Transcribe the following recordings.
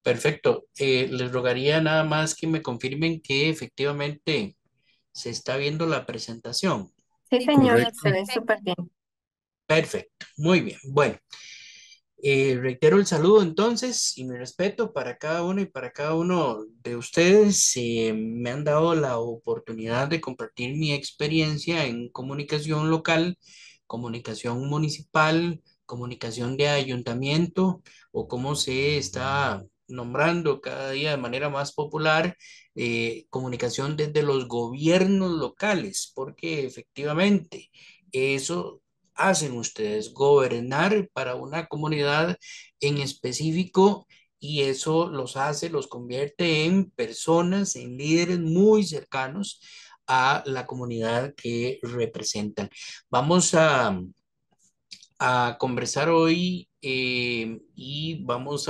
Perfecto. Les rogaría nada más que me confirmen que efectivamente se está viendo la presentación. Sí, señor, Correcto. se ve súper bien. Perfecto. Muy bien. Bueno, reitero el saludo entonces y mi respeto para cada uno y para cada uno de ustedes. Me han dado la oportunidad de compartir mi experiencia en comunicación local, comunicación municipal, comunicación de ayuntamiento o como se está nombrando cada día de manera más popular, comunicación desde los gobiernos locales, porque efectivamente eso hacen ustedes, gobernar para una comunidad en específico y eso los hace, los convierte en personas, en líderes muy cercanos a la comunidad que representan. Vamos a conversar hoy y vamos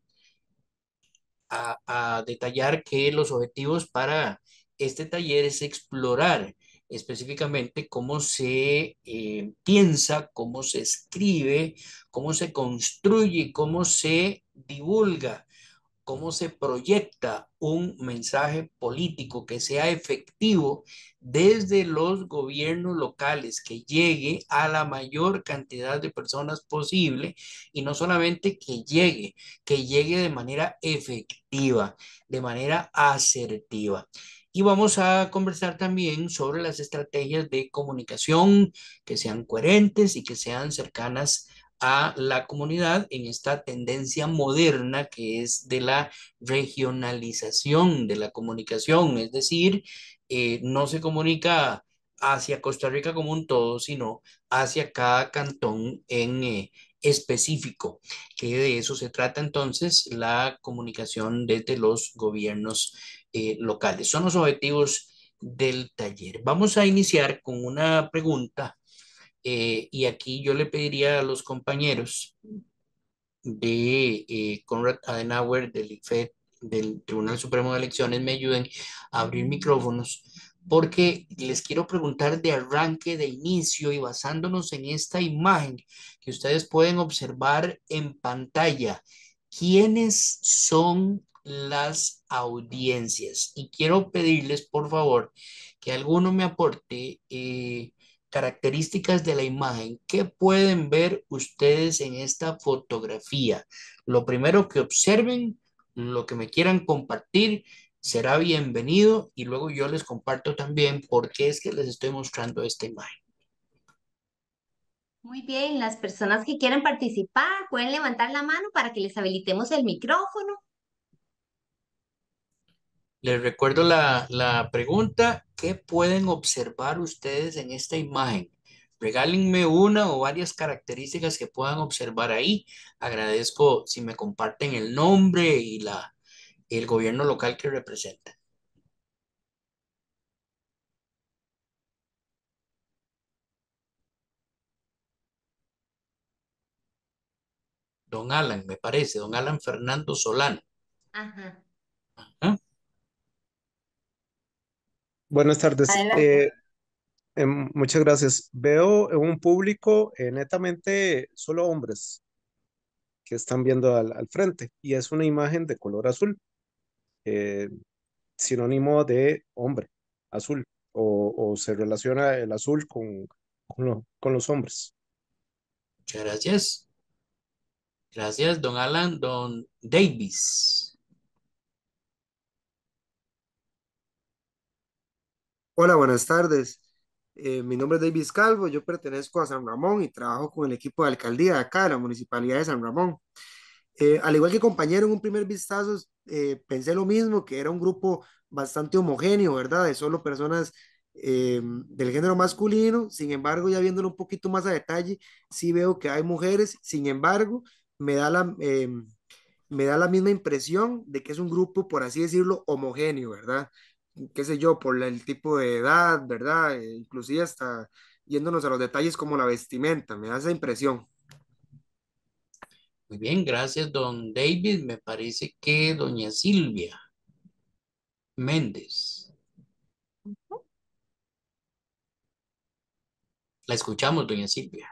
a detallar que los objetivos para este taller es explorar específicamente cómo se piensa, cómo se escribe, cómo se construye, cómo se divulga, cómo se proyecta un mensaje político que sea efectivo desde los gobiernos locales, que llegue a la mayor cantidad de personas posible y no solamente que llegue de manera efectiva, de manera asertiva. Y vamos a conversar también sobre las estrategias de comunicación que sean coherentes y que sean cercanas a la comunidad en esta tendencia moderna que es de la regionalización de la comunicación, es decir, no se comunica hacia Costa Rica como un todo, sino hacia cada cantón en específico, que de eso se trata entonces la comunicación desde los gobiernos locales. Son los objetivos del taller. Vamos a iniciar con una pregunta y aquí yo le pediría a los compañeros de Konrad Adenauer, del ICFET, del Tribunal Supremo de Elecciones, me ayuden a abrir micrófonos, porque les quiero preguntar de arranque, de inicio y basándonos en esta imagen que ustedes pueden observar en pantalla, ¿quiénes son las audiencias? Y quiero pedirles, por favor, que alguno me aporte características de la imagen. ¿Qué pueden ver ustedes en esta fotografía? Lo primero que observen, lo que me quieran compartir, será bienvenido y luego yo les comparto también por qué es que les estoy mostrando esta imagen. Muy bien, las personas que quieran participar pueden levantar la mano para que les habilitemos el micrófono. Les recuerdo la pregunta, ¿qué pueden observar ustedes en esta imagen? Regálenme una o varias características que puedan observar ahí. Agradezco si me comparten el nombre y el gobierno local que representan. Don Alan, me parece, don Alan Fernando Solano. Ajá, ¿Ah? Buenas tardes. adelante. Muchas gracias. Veo un público netamente solo hombres que están viendo al frente y es una imagen de color azul, eh, sinónimo de hombre, azul, o se relaciona el azul con los hombres. Muchas gracias. Gracias, don Alan, don Davis. Hola, buenas tardes. Mi nombre es Davis Calvo, yo pertenezco a San Ramón y trabajo con el equipo de alcaldía de acá, de la Municipalidad de San Ramón. Al igual que compañero, en un primer vistazo pensé lo mismo, que era un grupo bastante homogéneo, ¿verdad? De solo personas del género masculino. Sin embargo, ya viéndolo un poquito más a detalle, sí veo que hay mujeres. Sin embargo, me da me da la misma impresión de que es un grupo, por así decirlo, homogéneo, ¿verdad? Qué sé yo, por el tipo de edad, ¿verdad? Inclusive hasta yéndonos a los detalles como la vestimenta, me da esa impresión. Muy bien, gracias, don David. Me parece que doña Silvia Méndez. La escuchamos, doña Silvia.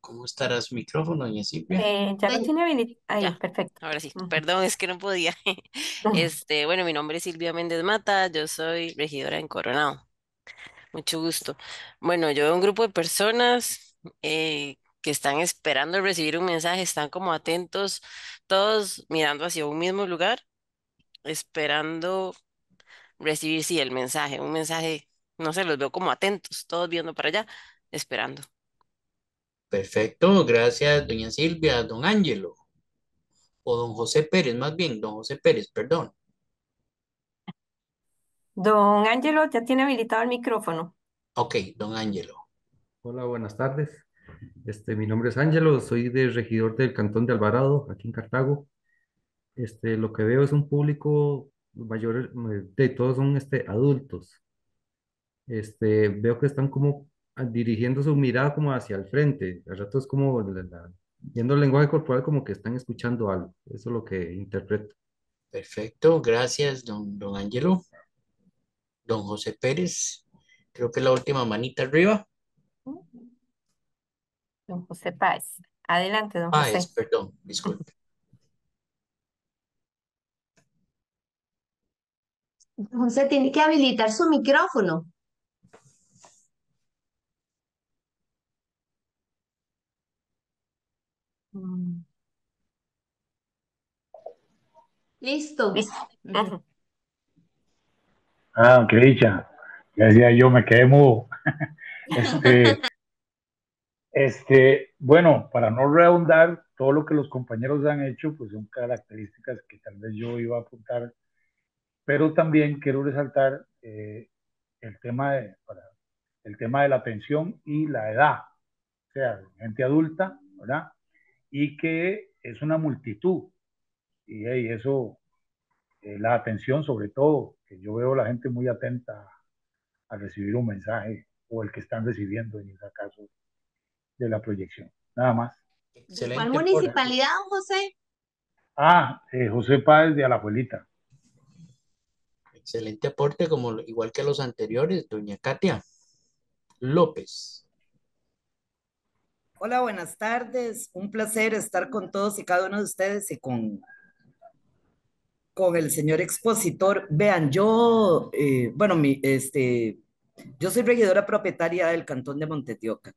¿Cómo estará su micrófono, doña Silvia? Ya lo Doña- tiene habilitado. Ahí, Ya, perfecto. ahora sí. Ujú. Perdón, es que no podía. Bueno, mi nombre es Silvia Méndez Mata, yo soy regidora en Coronado. Mucho gusto. Bueno, yo veo un grupo de personas que están esperando recibir un mensaje, están como atentos, todos mirando hacia un mismo lugar, esperando recibir, sí, el mensaje, un mensaje, no sé, los veo como atentos, todos viendo para allá, esperando. Perfecto, gracias, doña Silvia, don Ángelo, o don José Pérez, más bien, don José Pérez, perdón. Don Ángelo ya tiene habilitado el micrófono. Ok, don Ángelo. Hola, buenas tardes. Mi nombre es Ángelo, soy de regidor del Cantón de Alvarado, aquí en Cartago. Lo que veo es un público mayor, de todos son adultos. Veo que están como dirigiendo su mirada como hacia el frente. A ratos como viendo el lenguaje corporal como que están escuchando algo. Eso es lo que interpreto. Perfecto, gracias, don Ángelo. Don José Pérez, creo que la última manita arriba. Don José Páez. Adelante, don Ah, es, José. perdón, disculpe. Entonces tiene que habilitar su micrófono. Mm, Listo. Listo. Ujú. Ah, qué dicha. Ya decía yo, me quedé mudo. Este, bueno, para no redundar, todo lo que los compañeros han hecho, pues son características que tal vez yo iba a apuntar, pero también quiero resaltar el tema el tema de la atención y la edad, o sea, gente adulta, ¿verdad? Y que es una multitud, y eso, la atención sobre todo, que yo veo la gente muy atenta a recibir un mensaje o el que están recibiendo en ese caso de la proyección. Nada más. ¿De cuál Excelente aporte. municipalidad, don José? José Páez de Alajuelita. Excelente aporte, como igual que los anteriores, doña Katia López. Hola, buenas tardes. Un placer estar con todos y cada uno de ustedes y con el señor expositor. Vean, yo, bueno, yo soy regidora propietaria del Cantón de Montetioca.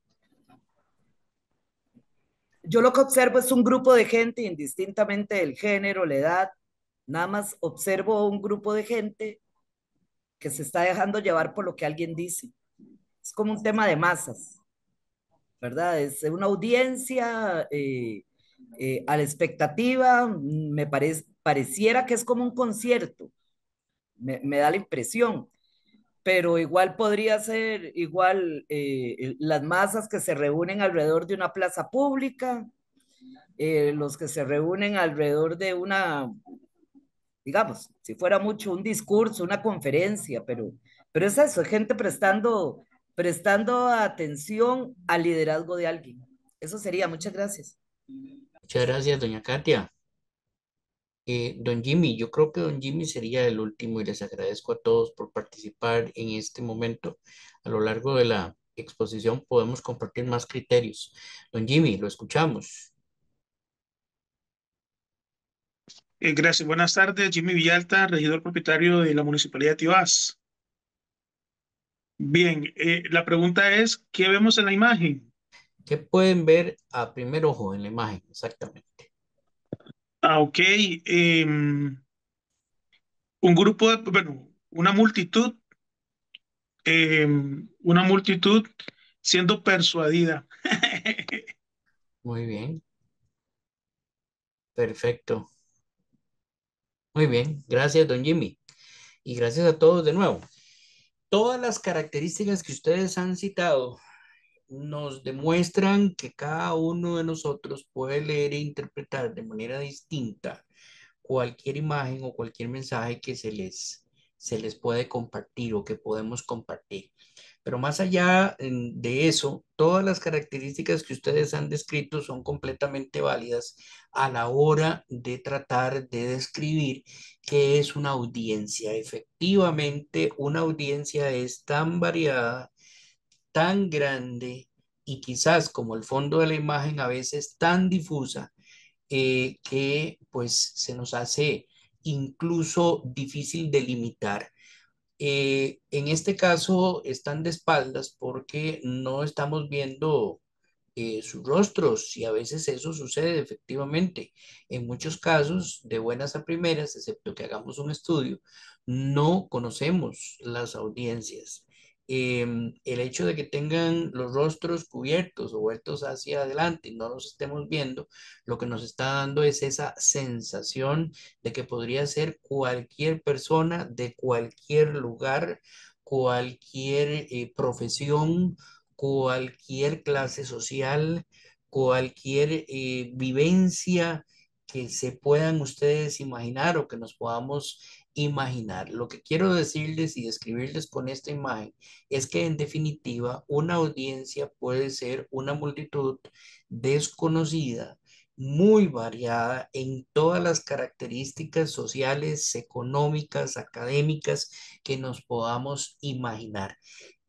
Yo lo que observo es un grupo de gente, indistintamente del género, la edad, nada más observo un grupo de gente que se está dejando llevar por lo que alguien dice. Es como un tema de masas, ¿verdad? Es una audiencia a la expectativa, pareciera que es como un concierto, me da la impresión, pero igual podría ser igual las masas que se reúnen alrededor de una plaza pública, los que se reúnen alrededor de una, digamos, si fuera mucho un discurso, una conferencia, pero es eso, es gente prestando atención al liderazgo de alguien. Eso sería, muchas gracias. Muchas gracias, doña Katia. Don Jimmy, yo creo que don Jimmy sería el último y les agradezco a todos por participar en este momento. A lo largo de la exposición podemos compartir más criterios. Don Jimmy, lo escuchamos. Gracias, buenas tardes. Jimmy Villalta, regidor propietario de la Municipalidad de Tibás. Bien, la pregunta es, ¿qué vemos en la imagen? ¿Qué pueden ver a primer ojo en la imagen? Exactamente. Ok, un grupo de, bueno, una multitud siendo persuadida. Muy bien, perfecto. Muy bien, gracias, don Jimmy. Y gracias a todos de nuevo. Todas las características que ustedes han citado nos demuestran que cada uno de nosotros puede leer e interpretar de manera distinta cualquier imagen o cualquier mensaje que se les puede compartir o que podemos compartir. Pero más allá de eso, todas las características que ustedes han descrito son completamente válidas a la hora de tratar de describir qué es una audiencia. Efectivamente, una audiencia es tan variada, tan grande, y quizás como el fondo de la imagen a veces tan difusa, que pues se nos hace incluso difícil delimitar. En este caso están de espaldas porque no estamos viendo sus rostros y a veces eso sucede efectivamente. En muchos casos, de buenas a primeras, excepto que hagamos un estudio, no conocemos las audiencias. El hecho de que tengan los rostros cubiertos o vueltos hacia adelante y no los estemos viendo, lo que nos está dando es esa sensación de que podría ser cualquier persona de cualquier lugar, cualquier profesión, cualquier clase social, cualquier vivencia que se puedan ustedes imaginar o que nos podamos imaginar. Lo que quiero decirles y describirles con esta imagen es que en definitiva una audiencia puede ser una multitud desconocida, muy variada en todas las características sociales, económicas, académicas que nos podamos imaginar.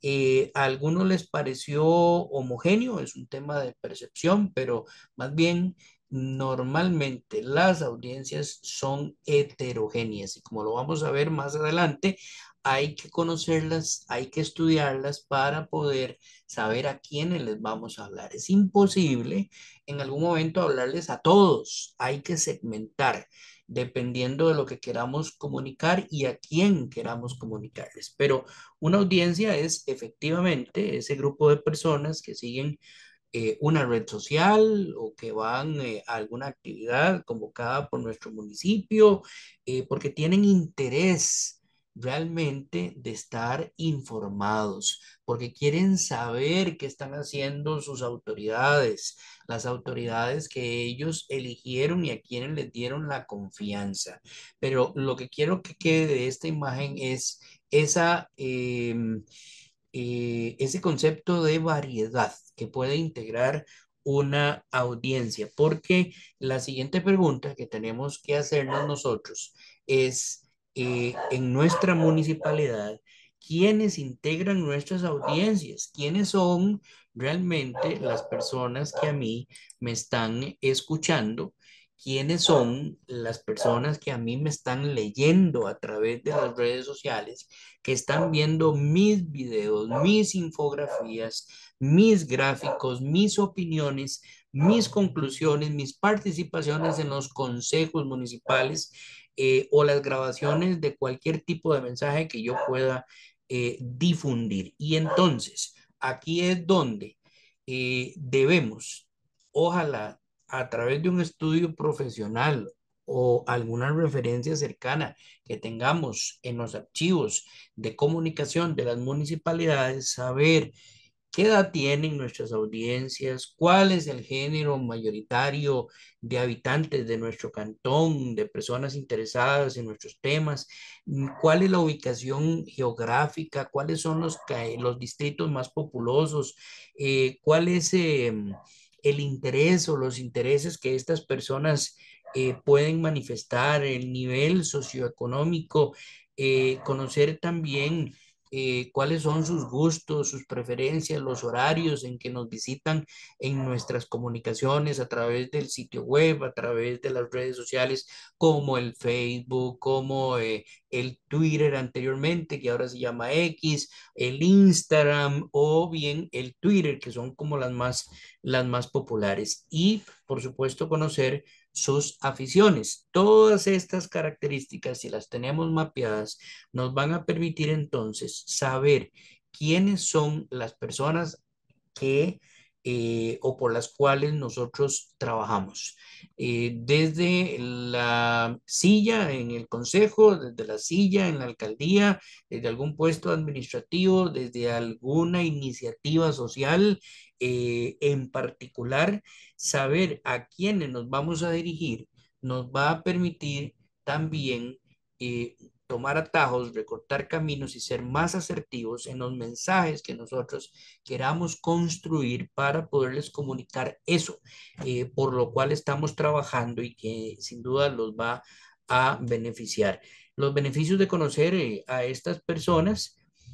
A algunos les pareció homogéneo, es un tema de percepción, pero más bien normalmente las audiencias son heterogéneas y como lo vamos a ver más adelante, hay que conocerlas, hay que estudiarlas para poder saber a quiénes les vamos a hablar. Es imposible en algún momento hablarles a todos, hay que segmentar dependiendo de lo que queramos comunicar y a quién queramos comunicarles. Pero una audiencia es efectivamente ese grupo de personas que siguen una red social o que van a alguna actividad convocada por nuestro municipio, porque tienen interés realmente de estar informados, porque quieren saber qué están haciendo sus autoridades, las autoridades que ellos eligieron y a quienes les dieron la confianza. Pero lo que quiero que quede de esta imagen es esa, ese concepto de variedad que puede integrar una audiencia, porque la siguiente pregunta que tenemos que hacernos nosotros es, en nuestra municipalidad, ¿quiénes integran nuestras audiencias? ¿Quiénes son realmente las personas que a mí me están escuchando? ¿Quiénes son las personas que a mí me están leyendo a través de las redes sociales, que están viendo mis videos, mis infografías, mis gráficos, mis opiniones, mis conclusiones, mis participaciones en los consejos municipales, o las grabaciones de cualquier tipo de mensaje que yo pueda difundir? Y entonces, aquí es donde debemos, ojalá a través de un estudio profesional o alguna referencia cercana que tengamos en los archivos de comunicación de las municipalidades, saber qué edad tienen nuestras audiencias, cuál es el género mayoritario de habitantes de nuestro cantón, de personas interesadas en nuestros temas, cuál es la ubicación geográfica, cuáles son los distritos más populosos, cuál es el interés o los intereses que estas personas pueden manifestar, el nivel socioeconómico, conocer también cuáles son sus gustos, sus preferencias, los horarios en que nos visitan en nuestras comunicaciones a través del sitio web, a través de las redes sociales como el Facebook, como el Twitter anteriormente, que ahora se llama X, el Instagram o bien el Twitter, que son como las más populares. Y, por supuesto, conocer sus aficiones. Todas estas características, si las tenemos mapeadas, nos van a permitir entonces saber quiénes son las personas que o por las cuales nosotros trabajamos. Desde la silla en el consejo, desde la silla en la alcaldía, desde algún puesto administrativo, desde alguna iniciativa social en particular, saber a quiénes nos vamos a dirigir nos va a permitir también tomar atajos, recortar caminos y ser más asertivos en los mensajes que nosotros queramos construir para poderles comunicar eso, por lo cual estamos trabajando y que sin duda los va a beneficiar. Los beneficios de conocer a estas personas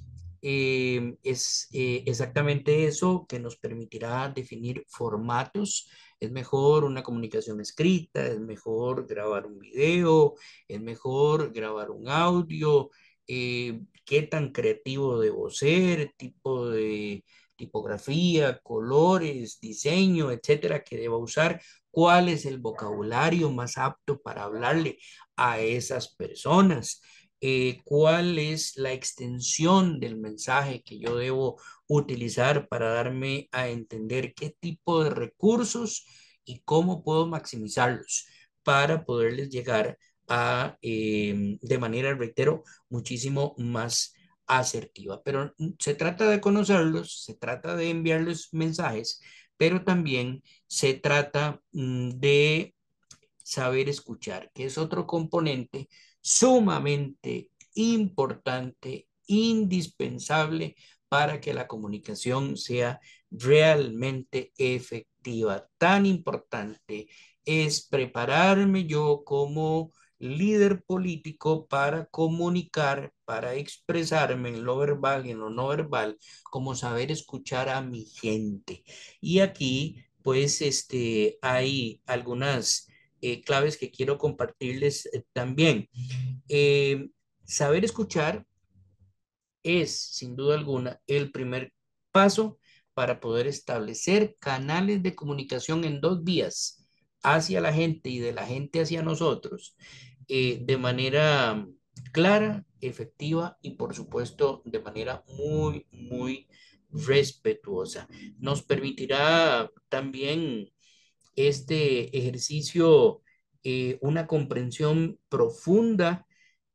es exactamente eso que nos permitirá definir formatos. Es mejor una comunicación escrita, es mejor grabar un video, es mejor grabar un audio, qué tan creativo debo ser, tipo de tipografía, colores, diseño, etcétera, que deba usar, cuál es el vocabulario más apto para hablarle a esas personas, cuál es la extensión del mensaje que yo debo utilizar para darme a entender qué tipo de recursos y cómo puedo maximizarlos para poderles llegar a, de manera, reitero, muchísimo más asertiva. Pero se trata de conocerlos, se trata de enviarles mensajes, pero también se trata de saber escuchar, que es otro componente sumamente importante, indispensable para que la comunicación sea realmente efectiva. Tan importante es prepararme yo como líder político para comunicar, para expresarme en lo verbal y en lo no verbal, como saber escuchar a mi gente. Y aquí, pues, hay algunas claves que quiero compartirles también. Eh, Saber escuchar es, sin duda alguna, el primer paso para poder establecer canales de comunicación en dos vías, hacia la gente y de la gente hacia nosotros, de manera clara, efectiva y, por supuesto, de manera muy, muy respetuosa. Nos permitirá también este ejercicio, una comprensión profunda,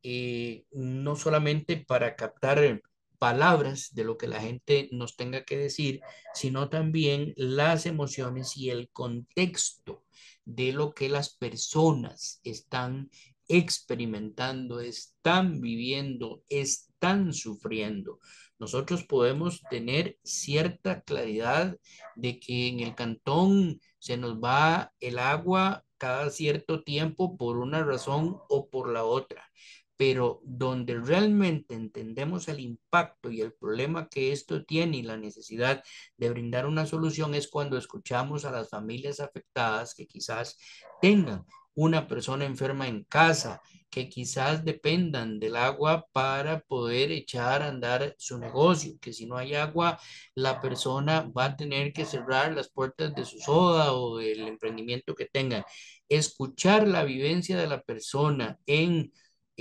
no solamente para captar palabras de lo que la gente nos tenga que decir, sino también las emociones y el contexto de lo que las personas están experimentando, están viviendo, están sufriendo. Nosotros podemos tener cierta claridad de que en el cantón se nos va el agua cada cierto tiempo por una razón o por la otra, pero donde realmente entendemos el impacto y el problema que esto tiene y la necesidad de brindar una solución es cuando escuchamos a las familias afectadas que quizás tengan una persona enferma en casa, que quizás dependan del agua para poder echar a andar su negocio, que si no hay agua, la persona va a tener que cerrar las puertas de su soda o del emprendimiento que tengan. Escuchar la vivencia de la persona en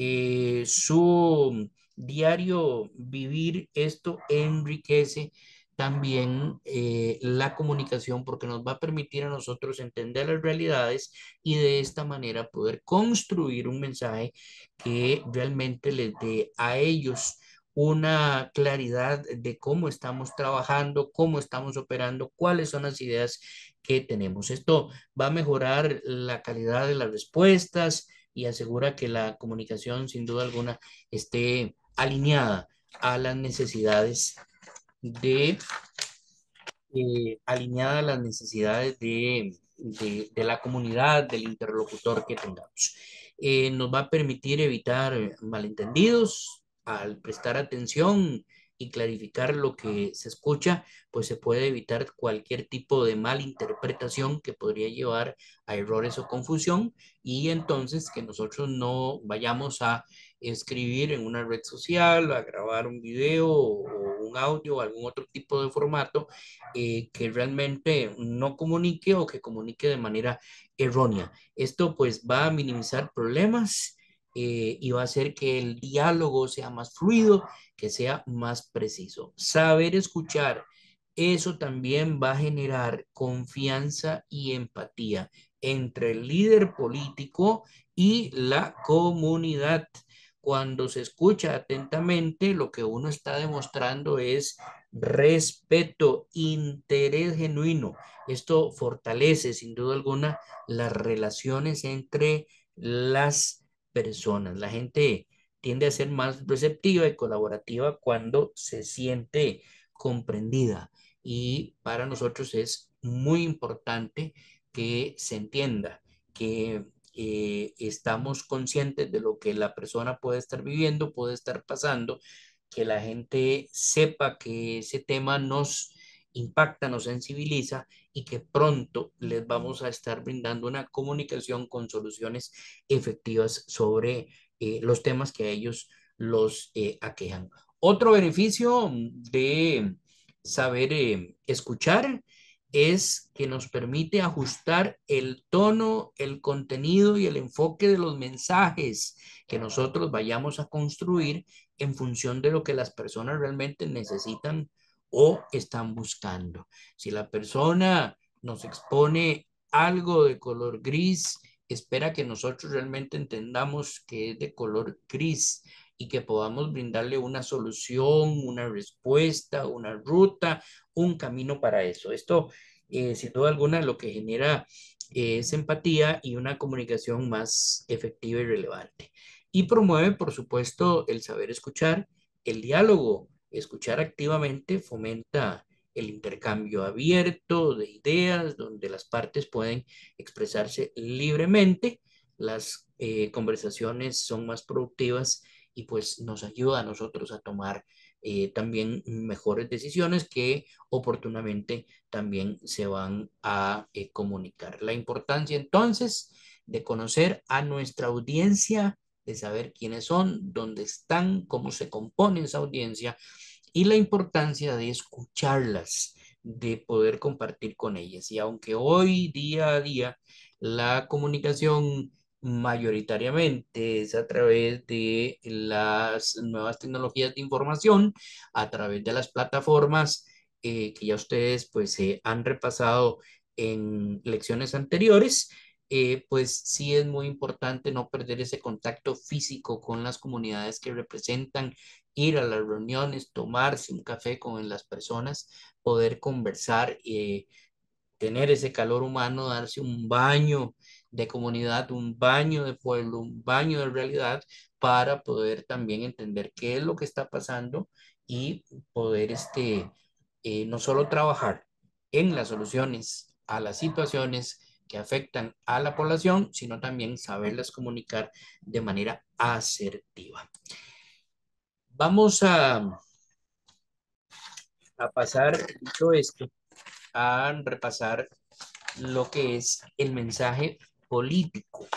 su diario vivir, esto enriquece también la comunicación porque nos va a permitir a nosotros entender las realidades y de esta manera poder construir un mensaje que realmente les dé a ellos una claridad de cómo estamos trabajando, cómo estamos operando, cuáles son las ideas que tenemos. Esto va a mejorar la calidad de las respuestas y asegura que la comunicación, sin duda alguna, esté alineada a las necesidades de alineada a las necesidades de la comunidad, del interlocutor que tengamos. Nos va a permitir evitar malentendidos al prestar atención y clarificar lo que se escucha, pues se puede evitar cualquier tipo de malinterpretación que podría llevar a errores o confusión y entonces que nosotros no vayamos a escribir en una red social, a grabar un video o un audio o algún otro tipo de formato que realmente no comunique o que comunique de manera errónea. Esto pues va a minimizar problemas y va a hacer que el diálogo sea más fluido, que sea más preciso. Saber escuchar, eso también va a generar confianza y empatía entre el líder político y la comunidad. Cuando se escucha atentamente, lo que uno está demostrando es respeto, interés genuino. Esto fortalece sin duda alguna las relaciones entre las personas. La gente tiende a ser más receptiva y colaborativa cuando se siente comprendida. Y para nosotros es muy importante que se entienda que estamos conscientes de lo que la persona puede estar viviendo, puede estar pasando, que la gente sepa que ese tema nos impacta, nos sensibiliza y que pronto les vamos a estar brindando una comunicación con soluciones efectivas sobre los temas que a ellos los aquejan. Otro beneficio de saber escuchar es que nos permite ajustar el tono, el contenido y el enfoque de los mensajes que nosotros vayamos a construir en función de lo que las personas realmente necesitan o están buscando. Si la persona nos expone algo de color gris, espera que nosotros realmente entendamos que es de color gris y que podamos brindarle una solución, una respuesta, una ruta, un camino para eso. Esto, sin duda alguna, lo que genera es empatía y una comunicación más efectiva y relevante. Y promueve, por supuesto, el saber escuchar, el diálogo. Escuchar activamente fomenta el intercambio abierto de ideas, donde las partes pueden expresarse libremente, las conversaciones son más productivas y pues nos ayuda a nosotros a tomar también mejores decisiones que oportunamente también se van a comunicar. La importancia entonces de conocer a nuestra audiencia, de saber quiénes son, dónde están, cómo se compone esa audiencia y la importancia de escucharlas, de poder compartir con ellas. Y aunque hoy día a día la comunicación mayoritariamente es a través de las nuevas tecnologías de información, a través de las plataformas que ya ustedes pues han repasado en lecciones anteriores, pues sí es muy importante no perder ese contacto físico con las comunidades que representan, ir a las reuniones, tomarse un café con las personas, poder conversar, tener ese calor humano, darse un baño de comunidad, un baño de pueblo, un baño de realidad para poder también entender qué es lo que está pasando y poder no solo trabajar en las soluciones a las situaciones que afectan a la población, sino también saberlas comunicar de manera asertiva. Vamos a pasar, dicho esto, a repasar lo que es el mensaje político.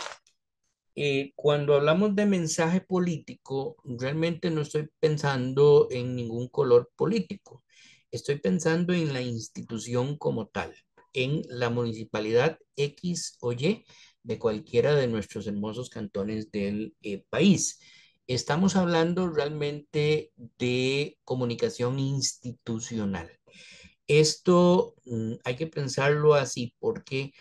Cuando hablamos de mensaje político, realmente no estoy pensando en ningún color político. Estoy pensando en la institución como tal, en la municipalidad X o Y de cualquiera de nuestros hermosos cantones del país. Estamos hablando realmente de comunicación institucional. Esto hay que pensarlo así porque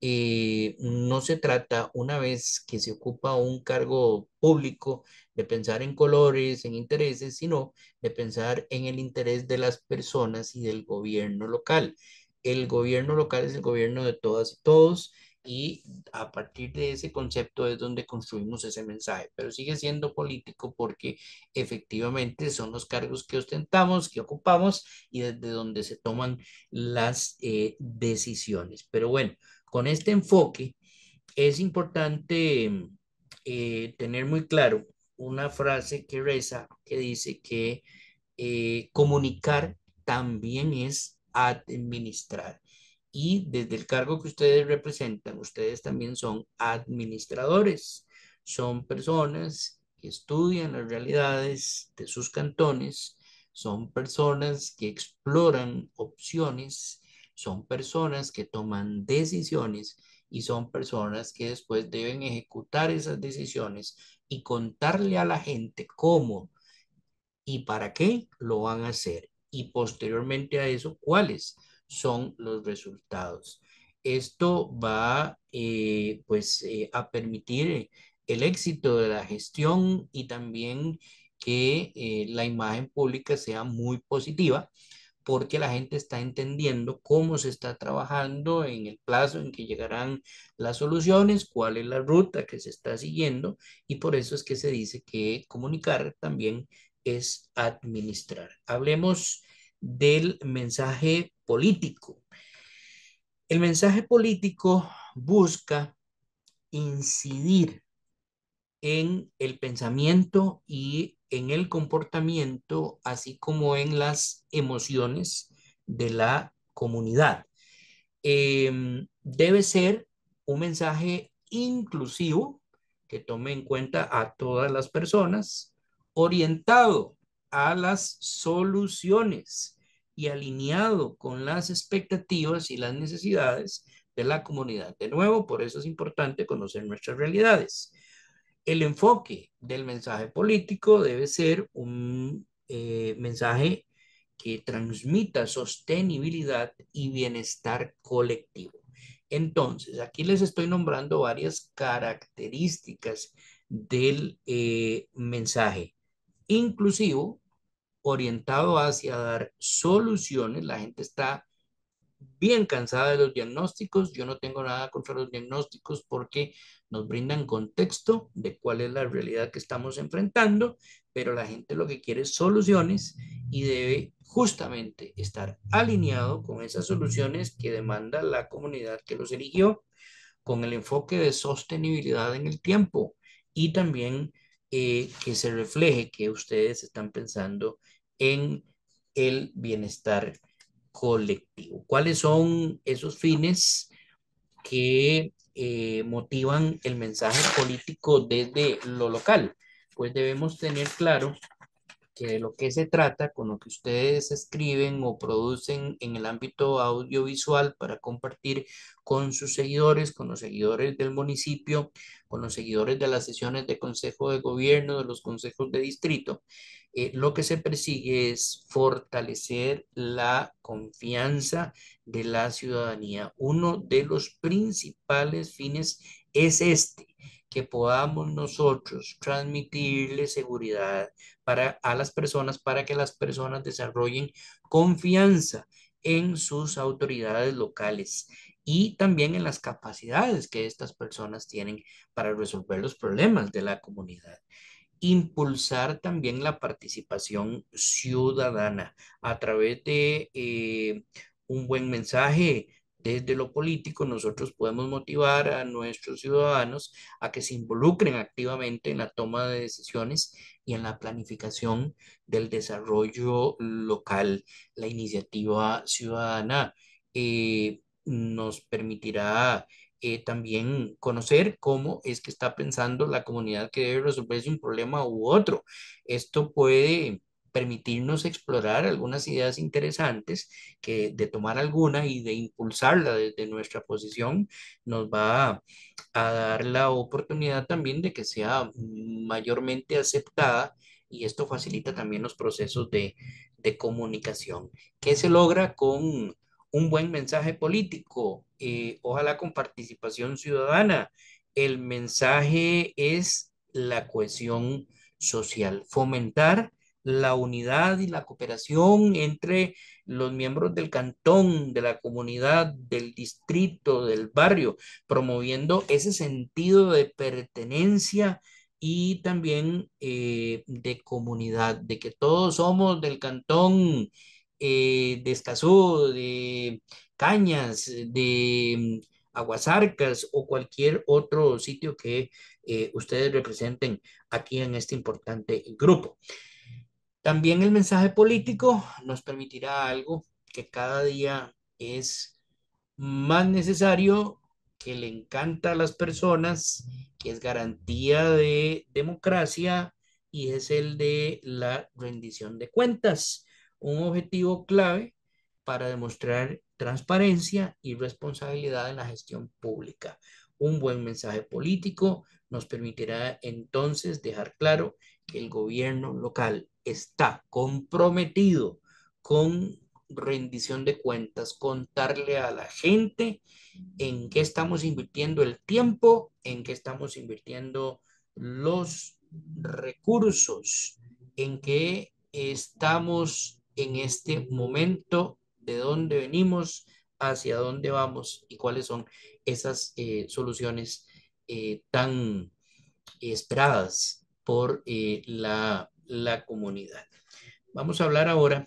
no se trata, una vez que se ocupa un cargo público, de pensar en colores, en intereses, sino de pensar en el interés de las personas y del gobierno local. El gobierno local es el gobierno de todas y todos y a partir de ese concepto es donde construimos ese mensaje, pero sigue siendo político porque efectivamente son los cargos que ostentamos, que ocupamos y desde donde se toman las decisiones. Pero bueno, con este enfoque es importante tener muy claro una frase que reza, que dice que comunicar también es administrar. Y desde el cargo que ustedes representan, ustedes también son administradores, son personas que estudian las realidades de sus cantones, son personas que exploran opciones, son personas que toman decisiones y son personas que después deben ejecutar esas decisiones y contarle a la gente cómo y para qué lo van a hacer y posteriormente a eso cuáles son los resultados. Esto va a permitir el éxito de la gestión y también que la imagen pública sea muy positiva porque la gente está entendiendo cómo se está trabajando en el plazo en que llegarán las soluciones, cuál es la ruta que se está siguiendo y por eso es que se dice que comunicar también es administrar. Hablemos del mensaje político. El mensaje político busca incidir en el pensamiento y en el comportamiento, así como en las emociones de la comunidad. Debe ser un mensaje inclusivo que tome en cuenta a todas las personas, orientado a las soluciones y alineado con las expectativas y las necesidades de la comunidad. De nuevo, por eso es importante conocer nuestras realidades. El enfoque del mensaje político debe ser un mensaje que transmita sostenibilidad y bienestar colectivo. Entonces, aquí les estoy nombrando varias características del mensaje inclusivo, orientado hacia dar soluciones. La gente está bien cansada de los diagnósticos. Yo no tengo nada contra los diagnósticos porque nos brindan contexto de cuál es la realidad que estamos enfrentando, pero la gente lo que quiere es soluciones y debe justamente estar alineado con esas soluciones que demanda la comunidad que los eligió, con el enfoque de sostenibilidad en el tiempo y también que se refleje que ustedes están pensando en el bienestar colectivo. ¿Cuáles son esos fines que motivan el mensaje político desde lo local? Pues debemos tener claro que de lo que se trata con lo que ustedes escriben o producen en el ámbito audiovisual para compartir con sus seguidores, con los seguidores del municipio, con los seguidores de las sesiones de consejo de gobierno, de los consejos de distrito. Lo que se persigue es fortalecer la confianza de la ciudadanía. Uno de los principales fines es este, que podamos nosotros transmitirle seguridad a las personas, para que las personas desarrollen confianza en sus autoridades locales y también en las capacidades que estas personas tienen para resolver los problemas de la comunidad. Impulsar también la participación ciudadana a través de un buen mensaje. Desde lo político, nosotros podemos motivar a nuestros ciudadanos a que se involucren activamente en la toma de decisiones y en la planificación del desarrollo local. La iniciativa ciudadana nos permitirá también conocer cómo es que está pensando la comunidad que debe resolverse un problema u otro. Esto puede permitirnos explorar algunas ideas interesantes, que de tomar alguna y de impulsarla desde nuestra posición nos va a dar la oportunidad también de que sea mayormente aceptada, y esto facilita también los procesos de comunicación. ¿Qué se logra con un buen mensaje político? Ojalá con participación ciudadana. El mensaje es la cohesión social, fomentar la unidad y la cooperación entre los miembros del cantón, de la comunidad, del distrito, del barrio, promoviendo ese sentido de pertenencia y también de comunidad, de que todos somos del cantón de Escazú, de Cañas, de Aguasarcas o cualquier otro sitio que ustedes representen aquí en este importante grupo. También el mensaje político nos permitirá algo que cada día es más necesario, que le encanta a las personas, que es garantía de democracia, y es el de la rendición de cuentas, un objetivo clave para demostrar transparencia y responsabilidad en la gestión pública. Un buen mensaje político nos permitirá entonces dejar claro que el gobierno local está comprometido con rendición de cuentas, contarle a la gente en qué estamos invirtiendo el tiempo, en qué estamos invirtiendo los recursos, en qué estamos en este momento, de dónde venimos, hacia dónde vamos y cuáles son esas soluciones tan esperadas por la comunidad. Vamos a hablar ahora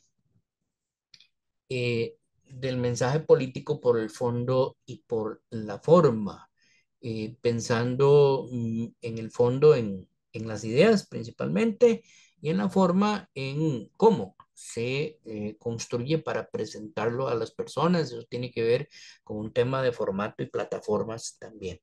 del mensaje político por el fondo y por la forma, pensando en el fondo en las ideas principalmente, y en la forma en cómo se construye para presentarlo a las personas. Eso tiene que ver con un tema de formato y plataformas también.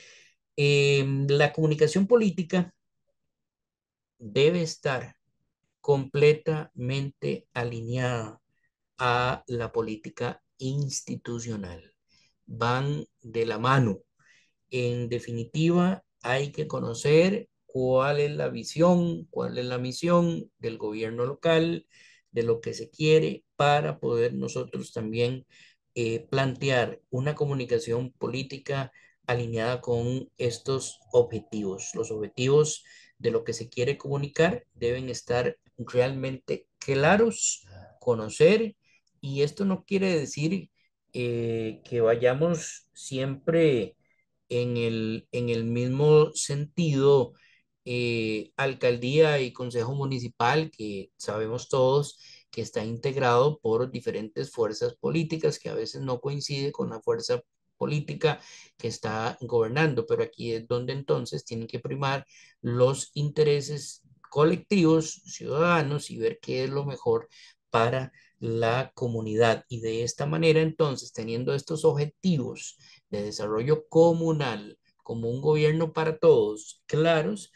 La comunicación política debe estar completamente alineada a la política institucional. Van de la mano. En definitiva, hay que conocer cuál es la visión, cuál es la misión del gobierno local, de lo que se quiere para poder nosotros también plantear una comunicación política alineada con estos objetivos. Los objetivos de lo que se quiere comunicar deben estar realmente claros, conocer, y esto no quiere decir que vayamos siempre en el mismo sentido, alcaldía y consejo municipal, que sabemos todos que está integrado por diferentes fuerzas políticas que a veces no coincide con la fuerza política que está gobernando, pero aquí es donde entonces tienen que primar los intereses colectivos, ciudadanos, y ver qué es lo mejor para la comunidad. Y de esta manera, entonces, teniendo estos objetivos de desarrollo comunal como un gobierno para todos claros,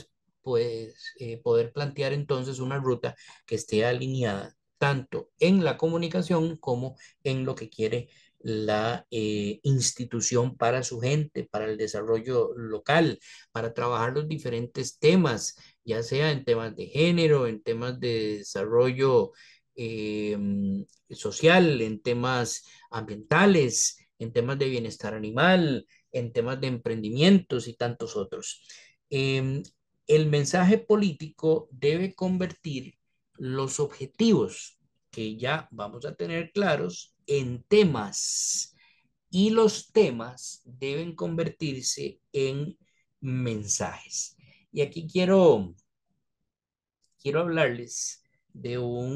poder plantear entonces una ruta que esté alineada tanto en la comunicación como en lo que quiere la institución para su gente, para el desarrollo local, para trabajar los diferentes temas, ya sea en temas de género, en temas de desarrollo social, en temas ambientales, en temas de bienestar animal, en temas de emprendimientos y tantos otros. Eh, el mensaje político debe convertir los objetivos que ya vamos a tener claros en temas, y los temas deben convertirse en mensajes. Y aquí quiero hablarles de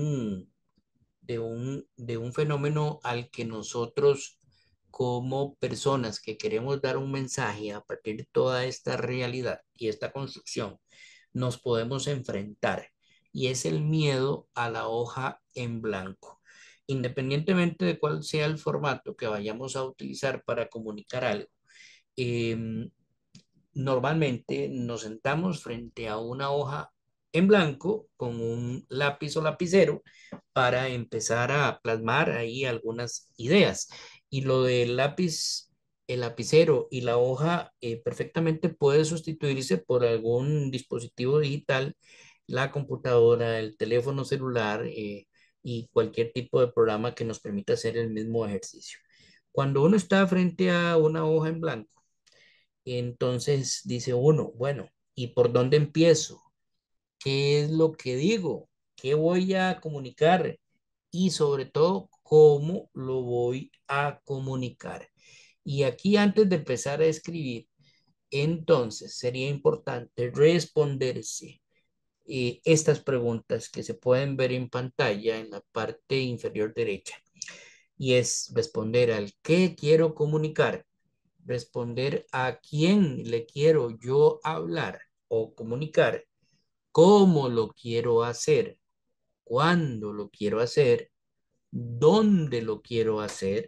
un fenómeno al que nosotros, como personas que queremos dar un mensaje a partir de toda esta realidad y esta construcción, nos podemos enfrentar, y es el miedo a la hoja en blanco. Independientemente de cuál sea el formato que vayamos a utilizar para comunicar algo, eh, normalmente nos sentamos frente a una hoja en blanco con un lápiz o lapicero para empezar a plasmar ahí algunas ideas. Y lo del lápiz, el lapicero y la hoja perfectamente puede sustituirse por algún dispositivo digital, la computadora, el teléfono celular, y cualquier tipo de programa que nos permita hacer el mismo ejercicio. Cuando uno está frente a una hoja en blanco, entonces dice uno, bueno, ¿y por dónde empiezo? ¿Qué es lo que digo? ¿Qué voy a comunicar? Y sobre todo, ¿cómo lo voy a comunicar? Y aquí, antes de empezar a escribir, entonces sería importante responderse estas preguntas que se pueden ver en pantalla en la parte inferior derecha. Y es responder al qué quiero comunicar, responder a quién le quiero yo hablar o comunicar, cómo lo quiero hacer, cuándo lo quiero hacer, dónde lo quiero hacer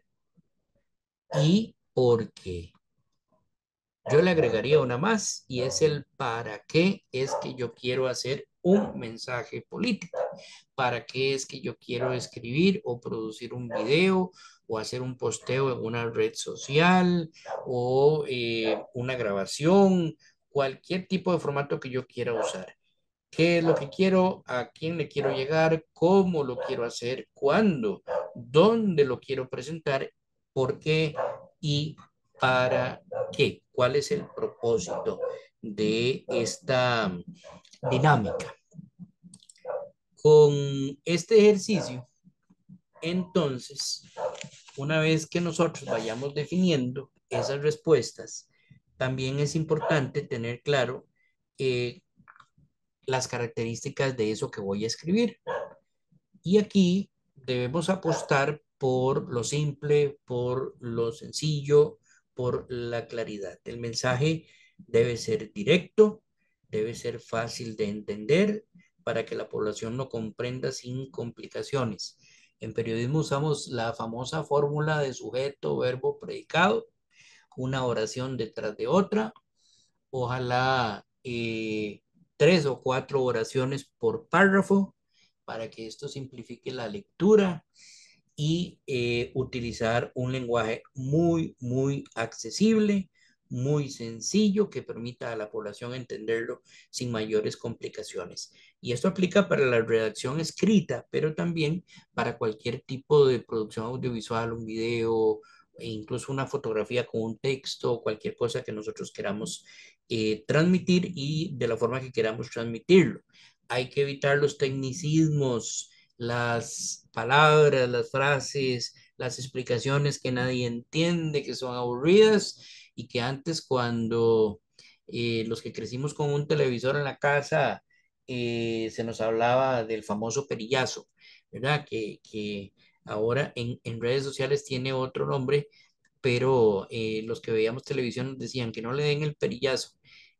y por qué. Yo le agregaría una más, y es el para qué es que yo quiero hacer un mensaje político. ¿Para qué es que yo quiero escribir o producir un video o hacer un posteo en una red social o una grabación? Cualquier tipo de formato que yo quiera usar. ¿Qué es lo que quiero? ¿A quién le quiero llegar? ¿Cómo lo quiero hacer? ¿Cuándo? ¿Dónde lo quiero presentar? ¿Por qué? ¿Y para qué? ¿Cuál es el propósito de esta dinámica? Con este ejercicio, entonces, una vez que nosotros vayamos definiendo esas respuestas, también es importante tener claro eh, las características de eso que voy a escribir. Y aquí debemos apostar por lo simple, por lo sencillo, por la claridad. El mensaje debe ser directo, debe ser fácil de entender, para que la población lo comprenda sin complicaciones. En periodismo usamos la famosa fórmula de sujeto, verbo, predicado, una oración detrás de otra, ojalá 3 o 4 oraciones por párrafo para que esto simplifique la lectura y utilizar un lenguaje muy accesible, muy sencillo, que permita a la población entenderlo sin mayores complicaciones. Y esto aplica para la redacción escrita, pero también para cualquier tipo de producción audiovisual, un video, e incluso una fotografía con un texto, cualquier cosa que nosotros queramos transmitir y de la forma que queramos transmitirlo. Hay que evitar los tecnicismos, las palabras, las frases, las explicaciones que nadie entiende, que son aburridas y que antes cuando los que crecimos con un televisor en la casa se nos hablaba del famoso perillazo, ¿verdad? Que ahora en redes sociales tiene otro nombre, pero los que veíamos televisión nos decían que no le den el perillazo,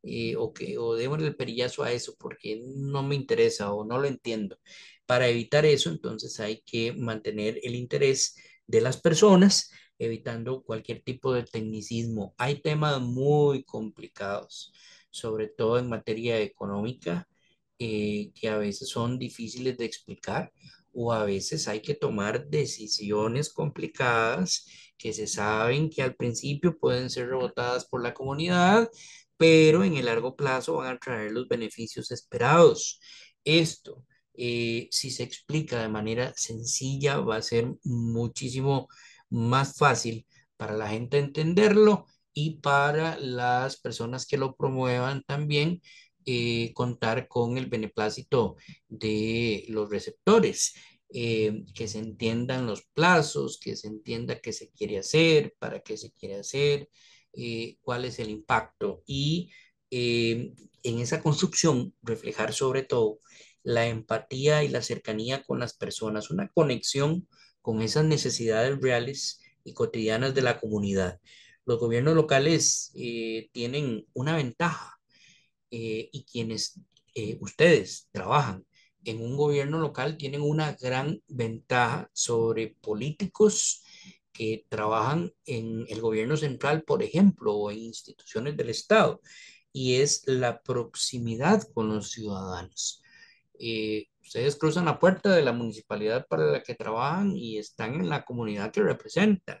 o démosle el perillazo a eso porque no me interesa o no lo entiendo. Para evitar eso, entonces hay que mantener el interés de las personas, evitando cualquier tipo de tecnicismo. Hay temas muy complicados, sobre todo en materia económica, que a veces son difíciles de explicar o a veces hay que tomar decisiones complicadas que se saben que al principio pueden ser rebotadas por la comunidad, pero en el largo plazo van a traer los beneficios esperados. Esto, si se explica de manera sencilla, va a ser muchísimo más fácil para la gente entenderlo y para las personas que lo promuevan también contar con el beneplácito de los receptores, que se entiendan los plazos, que se entienda qué se quiere hacer, para qué se quiere hacer, cuál es el impacto y en esa construcción reflejar sobre todo la empatía y la cercanía con las personas, una conexión con esas necesidades reales y cotidianas de la comunidad. Los gobiernos locales tienen una ventaja, y quienes ustedes trabajan en un gobierno local tienen una gran ventaja sobre políticos que trabajan en el gobierno central, por ejemplo, o en instituciones del Estado, y es la proximidad con los ciudadanos. Ustedes cruzan la puerta de la municipalidad para la que trabajan y están en la comunidad que representan.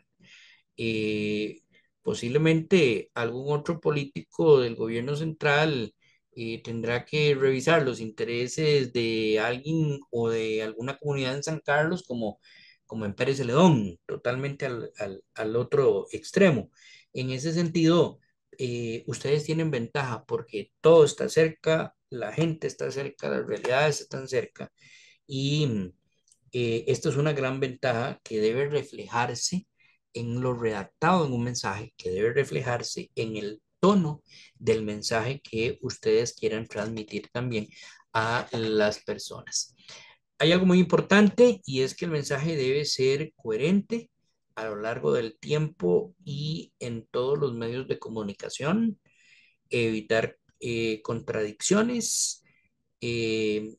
eh, Posiblemente algún otro político del gobierno central tendrá que revisar los intereses de alguien o de alguna comunidad en San Carlos como en Pérez Celedón, totalmente al otro extremo. En ese sentido, ustedes tienen ventaja porque todo está cerca, la gente está cerca, las realidades están cerca y esto es una gran ventaja que debe reflejarse en lo redactado en un mensaje, que debe reflejarse en el tono del mensaje que ustedes quieran transmitir también a las personas. Hay algo muy importante y es que el mensaje debe ser coherente a lo largo del tiempo y en todos los medios de comunicación, evitar contradicciones, eh,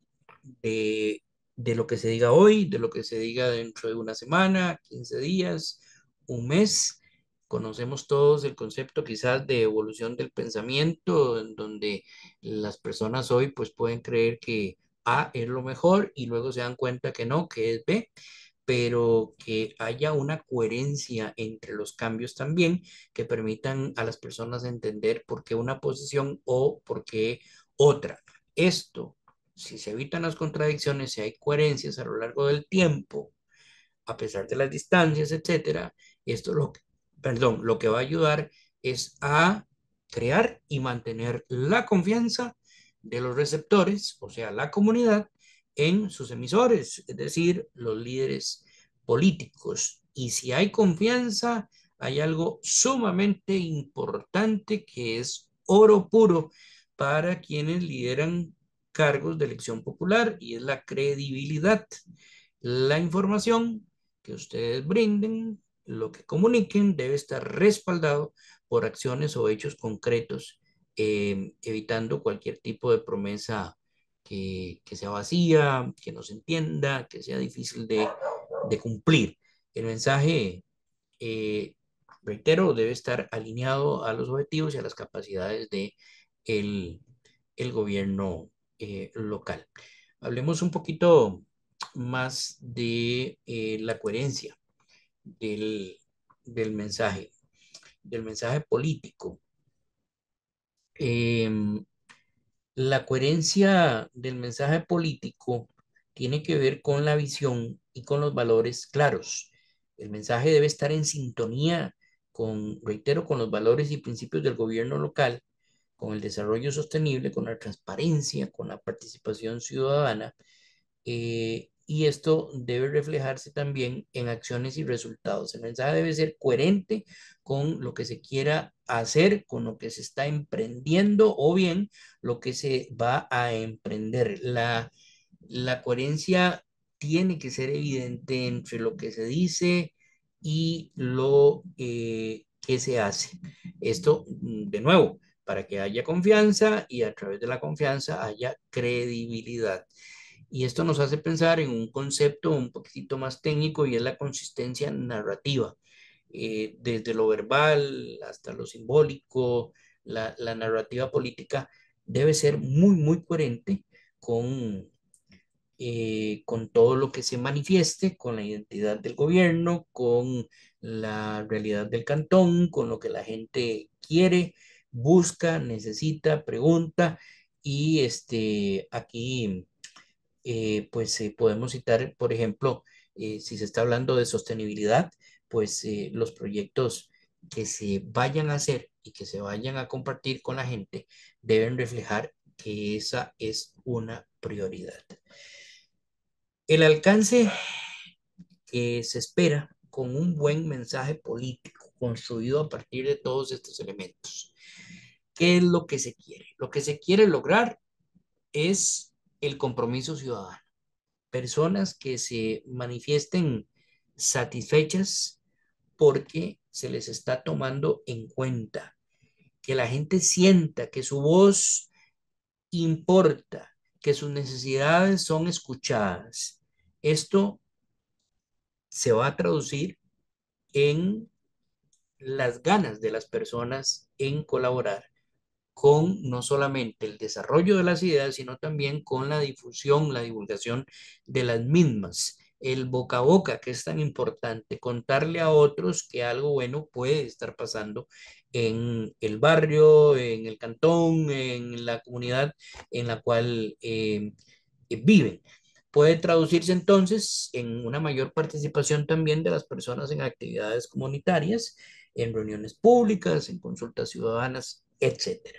de, de lo que se diga hoy, de lo que se diga dentro de una semana, 15 días, un mes. Conocemos todos el concepto quizás de evolución del pensamiento, en donde las personas hoy pues pueden creer que A es lo mejor y luego se dan cuenta que no, que es B, pero que haya una coherencia entre los cambios también que permitan a las personas entender por qué una posición o por qué otra. Esto, si se evitan las contradicciones, si hay coherencias a lo largo del tiempo, a pesar de las distancias, etcétera, esto lo que va a ayudar es a crear y mantener la confianza de los receptores, o sea, la comunidad, en sus emisores, es decir, los líderes políticos. Y si hay confianza, hay algo sumamente importante que es oro puro para quienes lideran cargos de elección popular y es la credibilidad. La información que ustedes brinden, lo que comuniquen, debe estar respaldado por acciones o hechos concretos, evitando cualquier tipo de promesa que sea vacía, que no se entienda, que sea difícil de cumplir. El mensaje, eh, reitero, debe estar alineado a los objetivos y a las capacidades de el, el gobierno local. Hablemos un poquito más de la coherencia del, del mensaje, del mensaje político. Em, la coherencia del mensaje político tiene que ver con la visión y con los valores claros. El mensaje debe estar en sintonía con, reitero, con los valores y principios del gobierno local, con el desarrollo sostenible, con la transparencia, con la participación ciudadana, y esto debe reflejarse también en acciones y resultados. El mensaje debe ser coherente con lo que se quiera hacer, con lo que se está emprendiendo o bien lo que se va a emprender. La coherencia tiene que ser evidente entre lo que se dice y lo que se hace. Esto, de nuevo, para que haya confianza y a través de la confianza haya credibilidad. Y esto nos hace pensar en un concepto un poquitito más técnico y es la consistencia narrativa. Desde lo verbal hasta lo simbólico, la narrativa política debe ser muy, muy coherente con todo lo que se manifieste, con la identidad del gobierno, con la realidad del cantón, con lo que la gente quiere, busca, necesita, pregunta. Y aquí pues podemos citar, por ejemplo, si se está hablando de sostenibilidad, pues los proyectos que se vayan a hacer y que se vayan a compartir con la gente deben reflejar que esa es una prioridad. El alcance que se espera con un buen mensaje político construido a partir de todos estos elementos. ¿Qué es lo que se quiere? Lo que se quiere lograr es el compromiso ciudadano. Personas que se manifiesten satisfechas porque se les está tomando en cuenta, que la gente sienta que su voz importa, que sus necesidades son escuchadas. Esto se va a traducir en las ganas de las personas en colaborar con no solamente el desarrollo de las ideas, sino también con la difusión, la divulgación de las mismas. El boca a boca, que es tan importante, contarle a otros que algo bueno puede estar pasando en el barrio, en el cantón, en la comunidad en la cual viven. Puede traducirse entonces en una mayor participación también de las personas en actividades comunitarias, en reuniones públicas, en consultas ciudadanas, etcétera.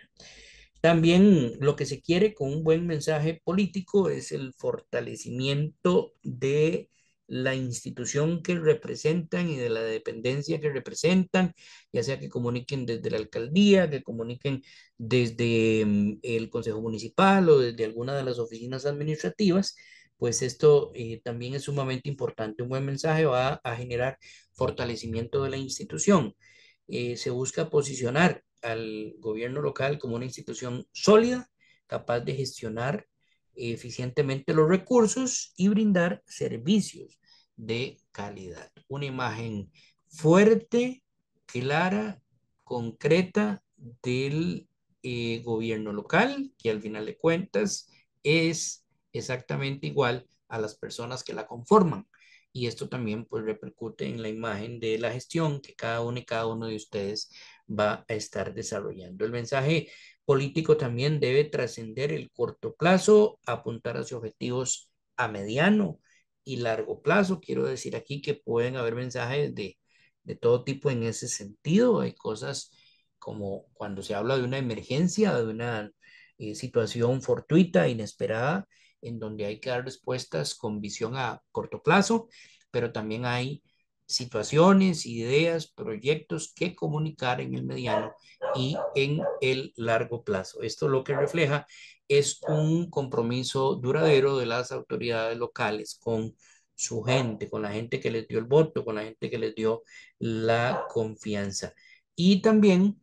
También lo que se quiere con un buen mensaje político es el fortalecimiento de la institución que representan y de la dependencia que representan, ya sea que comuniquen desde la alcaldía, que comuniquen desde el Consejo Municipal o desde alguna de las oficinas administrativas. Pues esto también es sumamente importante. Un buen mensaje va a generar fortalecimiento de la institución. Se busca posicionar al gobierno local como una institución sólida, capaz de gestionar eficientemente los recursos y brindar servicios de calidad. Una imagen fuerte, clara, concreta del gobierno local, que al final de cuentas es exactamente igual a las personas que la conforman. Y esto también pues repercute en la imagen de la gestión que cada uno y cada uno de ustedes va a estar desarrollando. El mensaje político también debe trascender el corto plazo, apuntar hacia objetivos a mediano y largo plazo. Quiero decir aquí que pueden haber mensajes de todo tipo en ese sentido. Hay cosas como cuando se habla de una emergencia, de una situación fortuita, inesperada, en donde hay que dar respuestas con visión a corto plazo, pero también hay situaciones, ideas, proyectos que comunicar en el mediano y en el largo plazo. Esto lo que refleja es un compromiso duradero de las autoridades locales con su gente, con la gente que les dio el voto, con la gente que les dio la confianza. Y también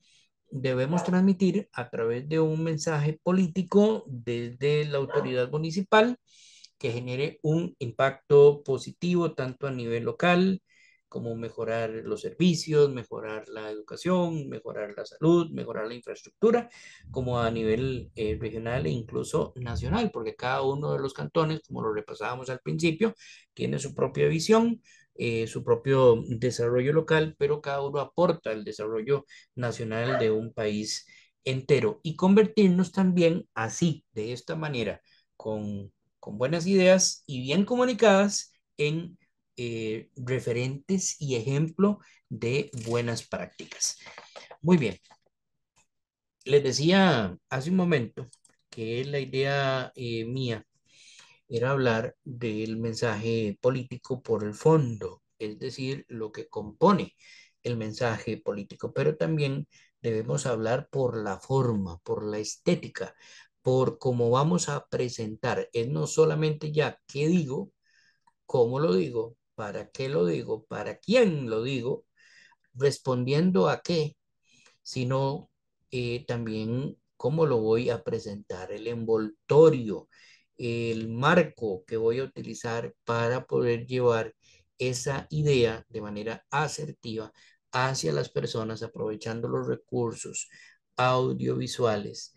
debemos transmitir a través de un mensaje político desde la autoridad municipal que genere un impacto positivo tanto a nivel local como mejorar los servicios, mejorar la educación, mejorar la salud, mejorar la infraestructura, como a nivel regional e incluso nacional, porque cada uno de los cantones, como lo repasábamos al principio, tiene su propia visión, su propio desarrollo local, pero cada uno aporta al desarrollo nacional de un país entero y convertirnos también así, de esta manera, con buenas ideas y bien comunicadas en referentes y ejemplo de buenas prácticas. Muy bien, les decía hace un momento que la idea mía era hablar del mensaje político por el fondo, es decir, lo que compone el mensaje político, pero también debemos hablar por la forma, por la estética, por cómo vamos a presentar. Es no solamente ya qué digo, cómo lo digo, para qué lo digo, para quién lo digo, respondiendo a qué, sino también cómo lo voy a presentar, el envoltorio, el marco que voy a utilizar para poder llevar esa idea de manera asertiva hacia las personas, aprovechando los recursos audiovisuales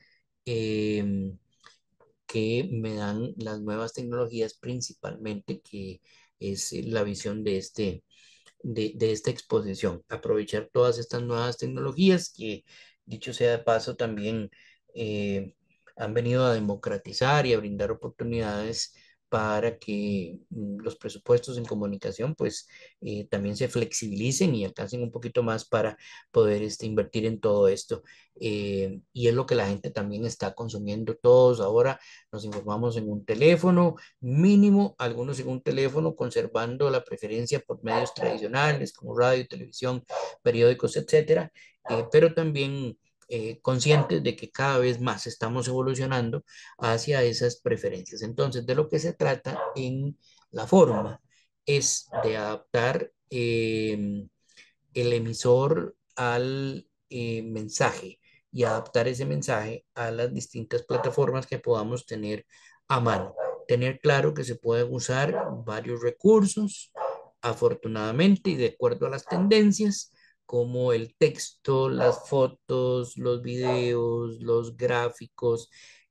que me dan las nuevas tecnologías, principalmente, que es la visión de de esta exposición. Aprovechar todas estas nuevas tecnologías que, dicho sea de paso, también han venido a democratizar y a brindar oportunidades para que los presupuestos en comunicación pues también se flexibilicen y alcancen un poquito más para poder invertir en todo esto. Y es lo que la gente también está consumiendo todos. Ahora nos informamos en un teléfono, mínimo algunos en un teléfono, conservando la preferencia por medios tradicionales como radio, televisión, periódicos, etcétera, pero también conscientes de que cada vez más estamos evolucionando hacia esas preferencias. Entonces, de lo que se trata en la forma es de adaptar el emisor al mensaje y adaptar ese mensaje a las distintas plataformas que podamos tener a mano. Tener claro que se pueden usar varios recursos, afortunadamente, y de acuerdo a las tendencias, como el texto, las fotos, los videos, los gráficos,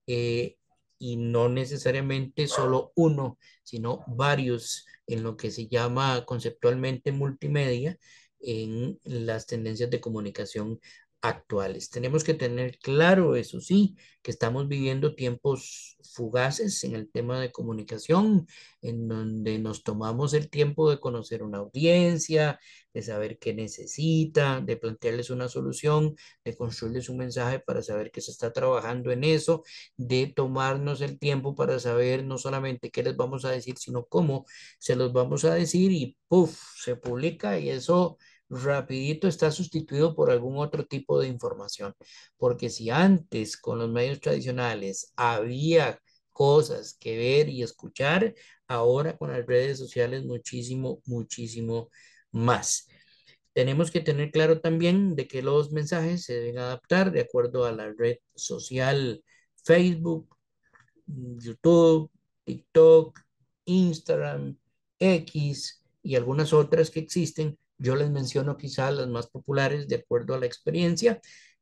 y no necesariamente solo uno, sino varios en lo que se llama conceptualmente multimedia en las tendencias de comunicación actuales. Tenemos que tener claro, eso sí, que estamos viviendo tiempos fugaces en el tema de comunicación, en donde nos tomamos el tiempo de conocer una audiencia, de saber qué necesita, de plantearles una solución, de construirles un mensaje para saber que se está trabajando en eso, de tomarnos el tiempo para saber no solamente qué les vamos a decir, sino cómo se los vamos a decir y ¡puf! Se publica y eso rapidito está sustituido por algún otro tipo de información. Porque si antes con los medios tradicionales había cosas que ver y escuchar, ahora con las redes sociales muchísimo, muchísimo más. Tenemos que tener claro también de que los mensajes se deben adaptar de acuerdo a la red social Facebook, YouTube, TikTok, Instagram, X y algunas otras que existen. Yo les menciono quizá las más populares de acuerdo a la experiencia,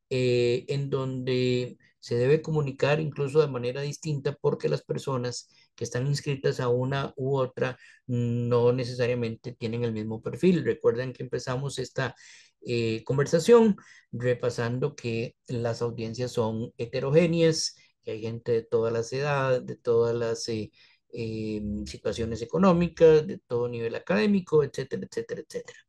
en donde se debe comunicar incluso de manera distinta porque las personas que están inscritas a una u otra no necesariamente tienen el mismo perfil. Recuerden que empezamos esta conversación repasando que las audiencias son heterogéneas, que hay gente de todas las edades, de todas las situaciones económicas, de todo nivel académico, etcétera, etcétera, etcétera.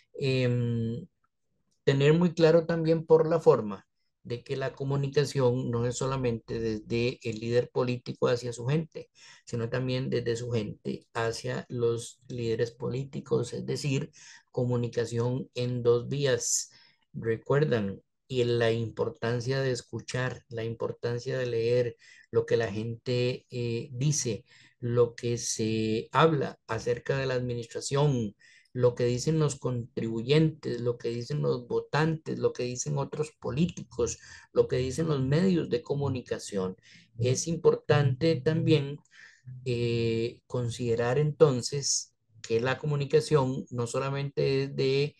Em, Tener muy claro también por la forma de que la comunicación no es solamente desde el líder político hacia su gente, sino también desde su gente hacia los líderes políticos, es decir, comunicación en dos vías. Recuerdan, y la importancia de escuchar, la importancia de leer lo que la gente dice, lo que se habla acerca de la administración, lo que dicen los contribuyentes, lo que dicen los votantes, lo que dicen otros políticos, lo que dicen los medios de comunicación. Es importante también considerar entonces que la comunicación no solamente es de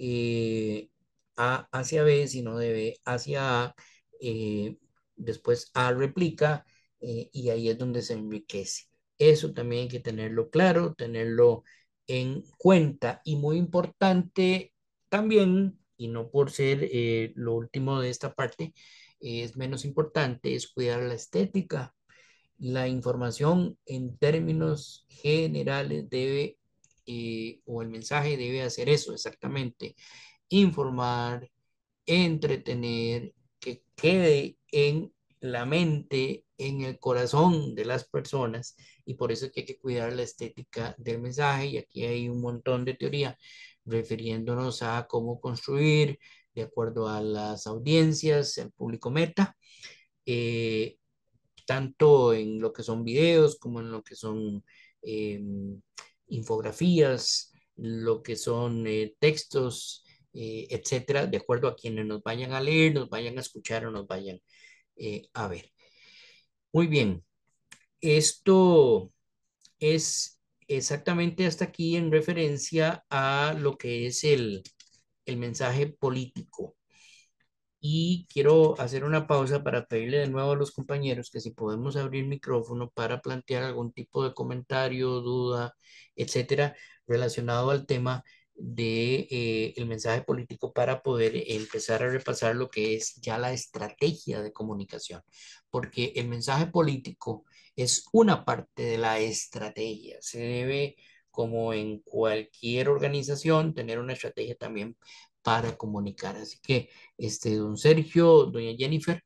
A hacia B, sino de B hacia A, después A replica y ahí es donde se enriquece. Eso también hay que tenerlo claro, tenerlo en cuenta y muy importante también, y no por ser lo último de esta parte, es menos importante, es cuidar la estética. La información en términos generales debe, o el mensaje debe hacer eso exactamente, informar, entretener, que quede en la mente, en el corazón de las personas, y por eso es que hay que cuidar la estética del mensaje, y aquí hay un montón de teoría refiriéndonos a cómo construir de acuerdo a las audiencias, el público meta, eh, tanto en lo que son videos como en lo que son eh, infografías, lo que son textos, etcétera, de acuerdo a quienes nos vayan a leer, nos vayan a escuchar o nos vayan a ver. Muy bien, esto es exactamente hasta aquí en referencia a lo que es el mensaje político. Y quiero hacer una pausa para pedirle de nuevo a los compañeros que si podemos abrir micrófono para plantear algún tipo de comentario, duda, etcétera, relacionado al tema de el mensaje político para poder empezar a repasar lo que es ya la estrategia de comunicación, porque el mensaje político es una parte de la estrategia. Se debe, como en cualquier organización, tener una estrategia también para comunicar. Así que don Sergio, doña Jennifer,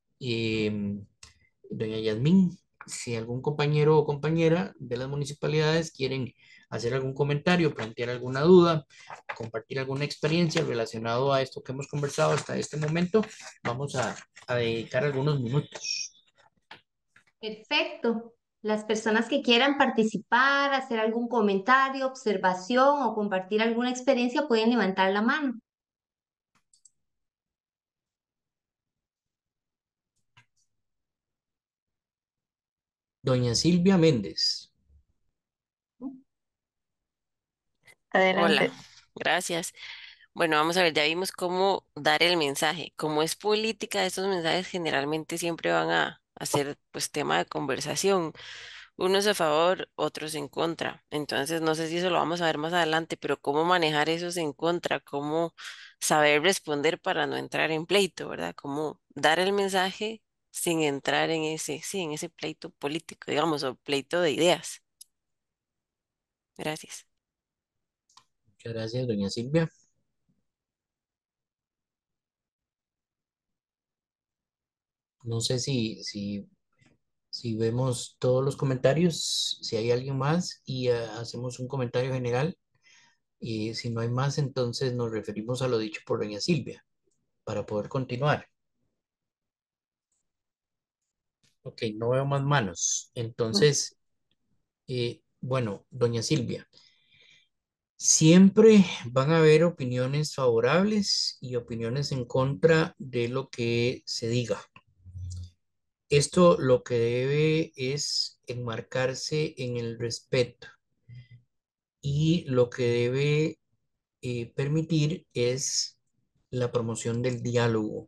doña Yasmín, si algún compañero o compañera de las municipalidades quieren hacer algún comentario, plantear alguna duda, compartir alguna experiencia relacionado a esto que hemos conversado hasta este momento, vamos a dedicar algunos minutos. Perfecto. Las personas que quieran participar, hacer algún comentario, observación o compartir alguna experiencia pueden levantar la mano. Doña Silvia Méndez. Hola, Adelante. gracias. Bueno, vamos a ver, ya vimos cómo dar el mensaje. Como es política, estos mensajes generalmente siempre van a ser pues tema de conversación. Unos a favor, otros en contra. Entonces, no sé si eso lo vamos a ver más adelante, pero cómo manejar esos en contra, cómo saber responder para no entrar en pleito, ¿verdad? Cómo dar el mensaje sin entrar en ese, sí, en ese pleito político, digamos, o pleito de ideas. Gracias. Muchas gracias, doña Silvia. No sé si vemos todos los comentarios, si hay alguien más y hacemos un comentario general. Y si no hay más, entonces nos referimos a lo dicho por doña Silvia para poder continuar. Ok, no veo más manos. Entonces, bueno, doña Silvia, siempre van a haber opiniones favorables y opiniones en contra de lo que se diga. Esto lo que debe es enmarcarse en el respeto y lo que debe permitir es la promoción del diálogo.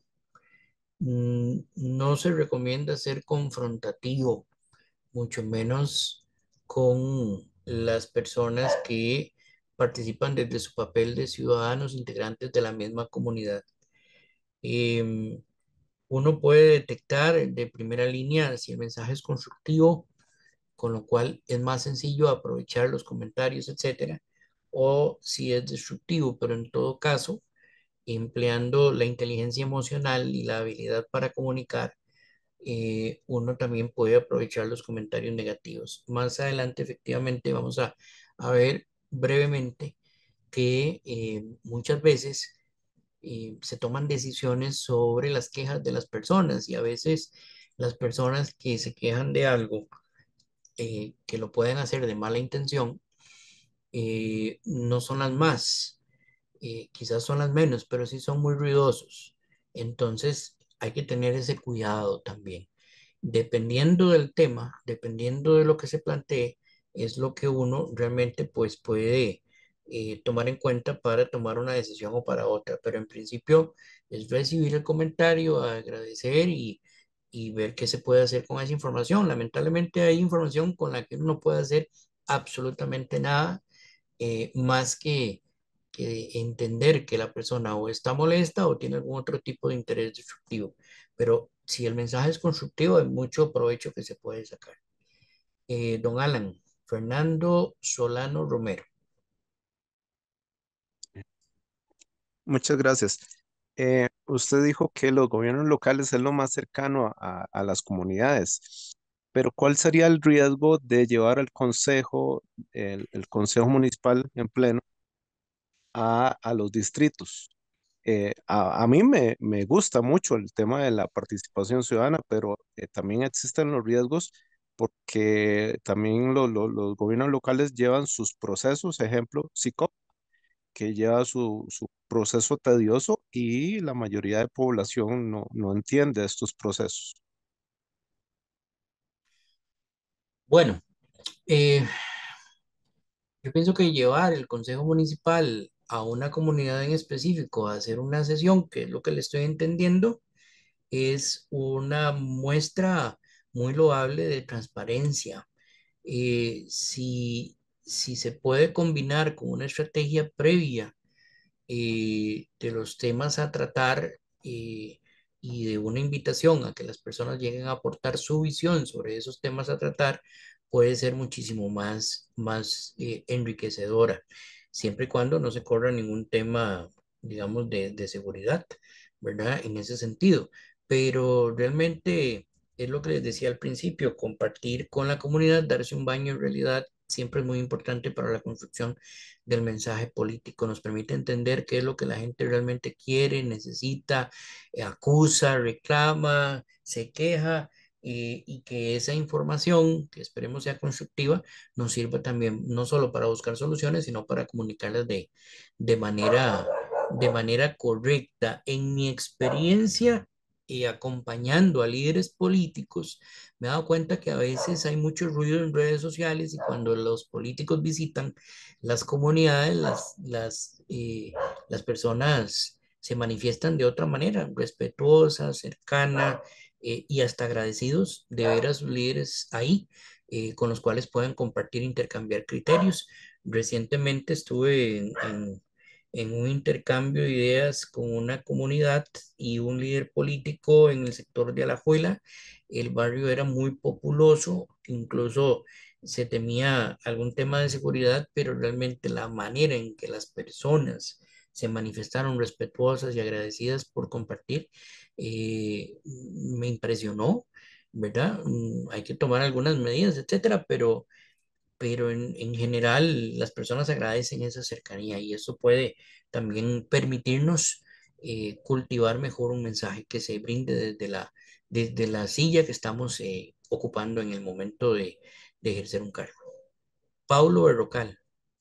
No se recomienda ser confrontativo, mucho menos con las personas que participan desde su papel de ciudadanos integrantes de la misma comunidad. Em, Uno puede detectar de primera línea si el mensaje es constructivo, con lo cual es más sencillo aprovechar los comentarios, etcétera, o si es destructivo, pero en todo caso, empleando la inteligencia emocional y la habilidad para comunicar, uno también puede aprovechar los comentarios negativos. Más adelante, efectivamente, vamos a ver brevemente que muchas veces se toman decisiones sobre las quejas de las personas y a veces las personas que se quejan de algo, que lo pueden hacer de mala intención, no son las más, quizás son las menos, pero sí son muy ruidosos. Entonces hay que tener ese cuidado también. Dependiendo del tema, dependiendo de lo que se plantee, es lo que uno realmente pues puede tomar en cuenta para tomar una decisión o para otra. Pero en principio es recibir el comentario, agradecer y ver qué se puede hacer con esa información. Lamentablemente hay información con la que uno no puede hacer absolutamente nada más que entender que la persona o está molesta o tiene algún otro tipo de interés destructivo. Pero si el mensaje es constructivo, hay mucho provecho que se puede sacar. Don Alan, Fernando Solano Romero. Muchas gracias. Usted dijo que los gobiernos locales es lo más cercano a las comunidades, pero ¿cuál sería el riesgo de llevar al consejo, el consejo municipal en pleno, a los distritos? A mí me gusta mucho el tema de la participación ciudadana, pero también existen los riesgos porque también los gobiernos locales llevan sus procesos, ejemplo, SICOP, que lleva su proceso tedioso y la mayoría de población no entiende estos procesos. Bueno, eh, yo pienso que llevar el Consejo Municipal a una comunidad en específico a hacer una sesión, que es lo que le estoy entendiendo, es una muestra muy loable de transparencia. Si se puede combinar con una estrategia previa de los temas a tratar y de una invitación a que las personas lleguen a aportar su visión sobre esos temas a tratar, puede ser muchísimo más enriquecedora, siempre y cuando no se corra ningún tema, digamos, de seguridad, ¿verdad? En ese sentido. Pero realmente es lo que les decía al principio, compartir con la comunidad, darse un baño en realidad, siempre es muy importante para la construcción del mensaje político, nos permite entender qué es lo que la gente realmente quiere, necesita, acusa, reclama, se queja. Y que esa información, que esperemos sea constructiva, nos sirva también no solo para buscar soluciones, sino para comunicarlas de manera, de manera correcta. En mi experiencia acompañando a líderes políticos, me he dado cuenta que a veces hay mucho ruido en redes sociales y cuando los políticos visitan las comunidades, las personas se manifiestan de otra manera, respetuosa, cercana y hasta agradecidos de ver a sus líderes ahí, con los cuales pueden compartir, intercambiar criterios. Recientemente estuve en un intercambio de ideas con una comunidad y un líder político en el sector de Alajuela. El barrio era muy populoso, incluso se temía algún tema de seguridad, pero realmente la manera en que las personas se manifestaron respetuosas y agradecidas por compartir me impresionó, ¿verdad? Hay que tomar algunas medidas, etcétera, pero en general las personas agradecen esa cercanía y eso puede también permitirnos cultivar mejor un mensaje que se brinde desde la silla que estamos ocupando en el momento de ejercer un cargo. Paulo Berrocal.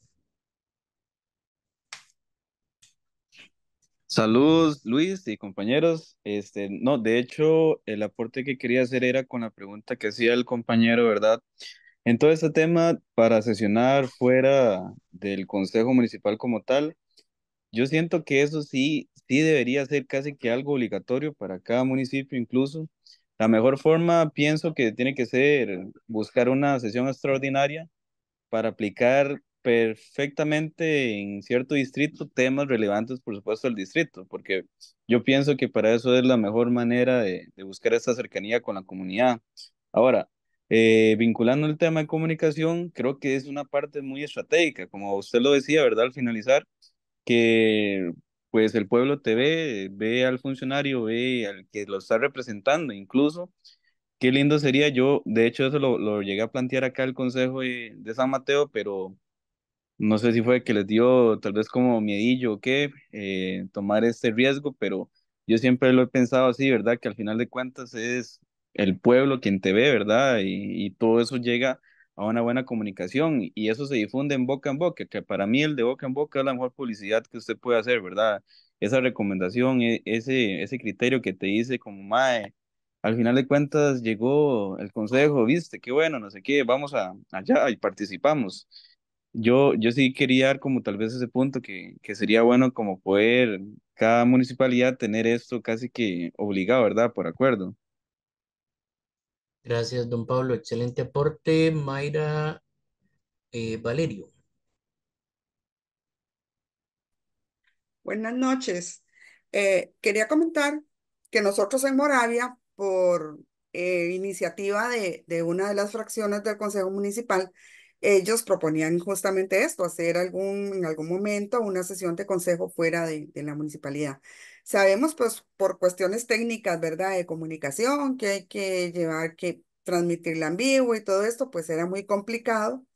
Saludos, Luis y compañeros. No, de hecho, el aporte que quería hacer era con la pregunta que hacía el compañero, ¿verdad? En todo este tema, para sesionar fuera del Consejo Municipal como tal, yo siento que eso sí debería ser casi que algo obligatorio para cada municipio, incluso. La mejor forma, pienso que tiene que ser buscar una sesión extraordinaria para aplicar perfectamente en cierto distrito temas relevantes, por supuesto, al distrito, porque yo pienso que para eso es la mejor manera de buscar esta cercanía con la comunidad. Ahora, vinculando el tema de comunicación, creo que es una parte muy estratégica, como usted lo decía, ¿verdad? Al finalizar, que pues el pueblo te ve al funcionario, ve al que lo está representando, incluso. Qué lindo sería yo, de hecho eso lo llegué a plantear acá el Consejo de San Mateo, pero no sé si fue que les dio tal vez como miedillo o qué, tomar este riesgo, pero yo siempre lo he pensado así, ¿verdad? Que al final de cuentas es el pueblo quien te ve, ¿verdad? Y todo eso llega a una buena comunicación y eso se difunde en boca, que para mí el de boca en boca es la mejor publicidad que usted puede hacer, ¿verdad? Esa recomendación, ese criterio que te dice como, mae, al final de cuentas llegó el consejo, viste, qué bueno, no sé qué, vamos allá y participamos. Yo sí quería dar como tal vez ese punto que sería bueno como poder cada municipalidad tener esto casi que obligado, ¿verdad? Por acuerdo. Gracias, don Pablo. Excelente aporte. Mayra Valerio. Buenas noches. Quería comentar que nosotros en Moravia, por iniciativa de una de las fracciones del Consejo Municipal, ellos proponían justamente esto, hacer en algún momento una sesión de consejo fuera de la municipalidad. Sabemos, pues, por cuestiones técnicas, ¿verdad?, de comunicación, que hay que llevar, que transmitirla en vivo y todo esto, pues era muy complicado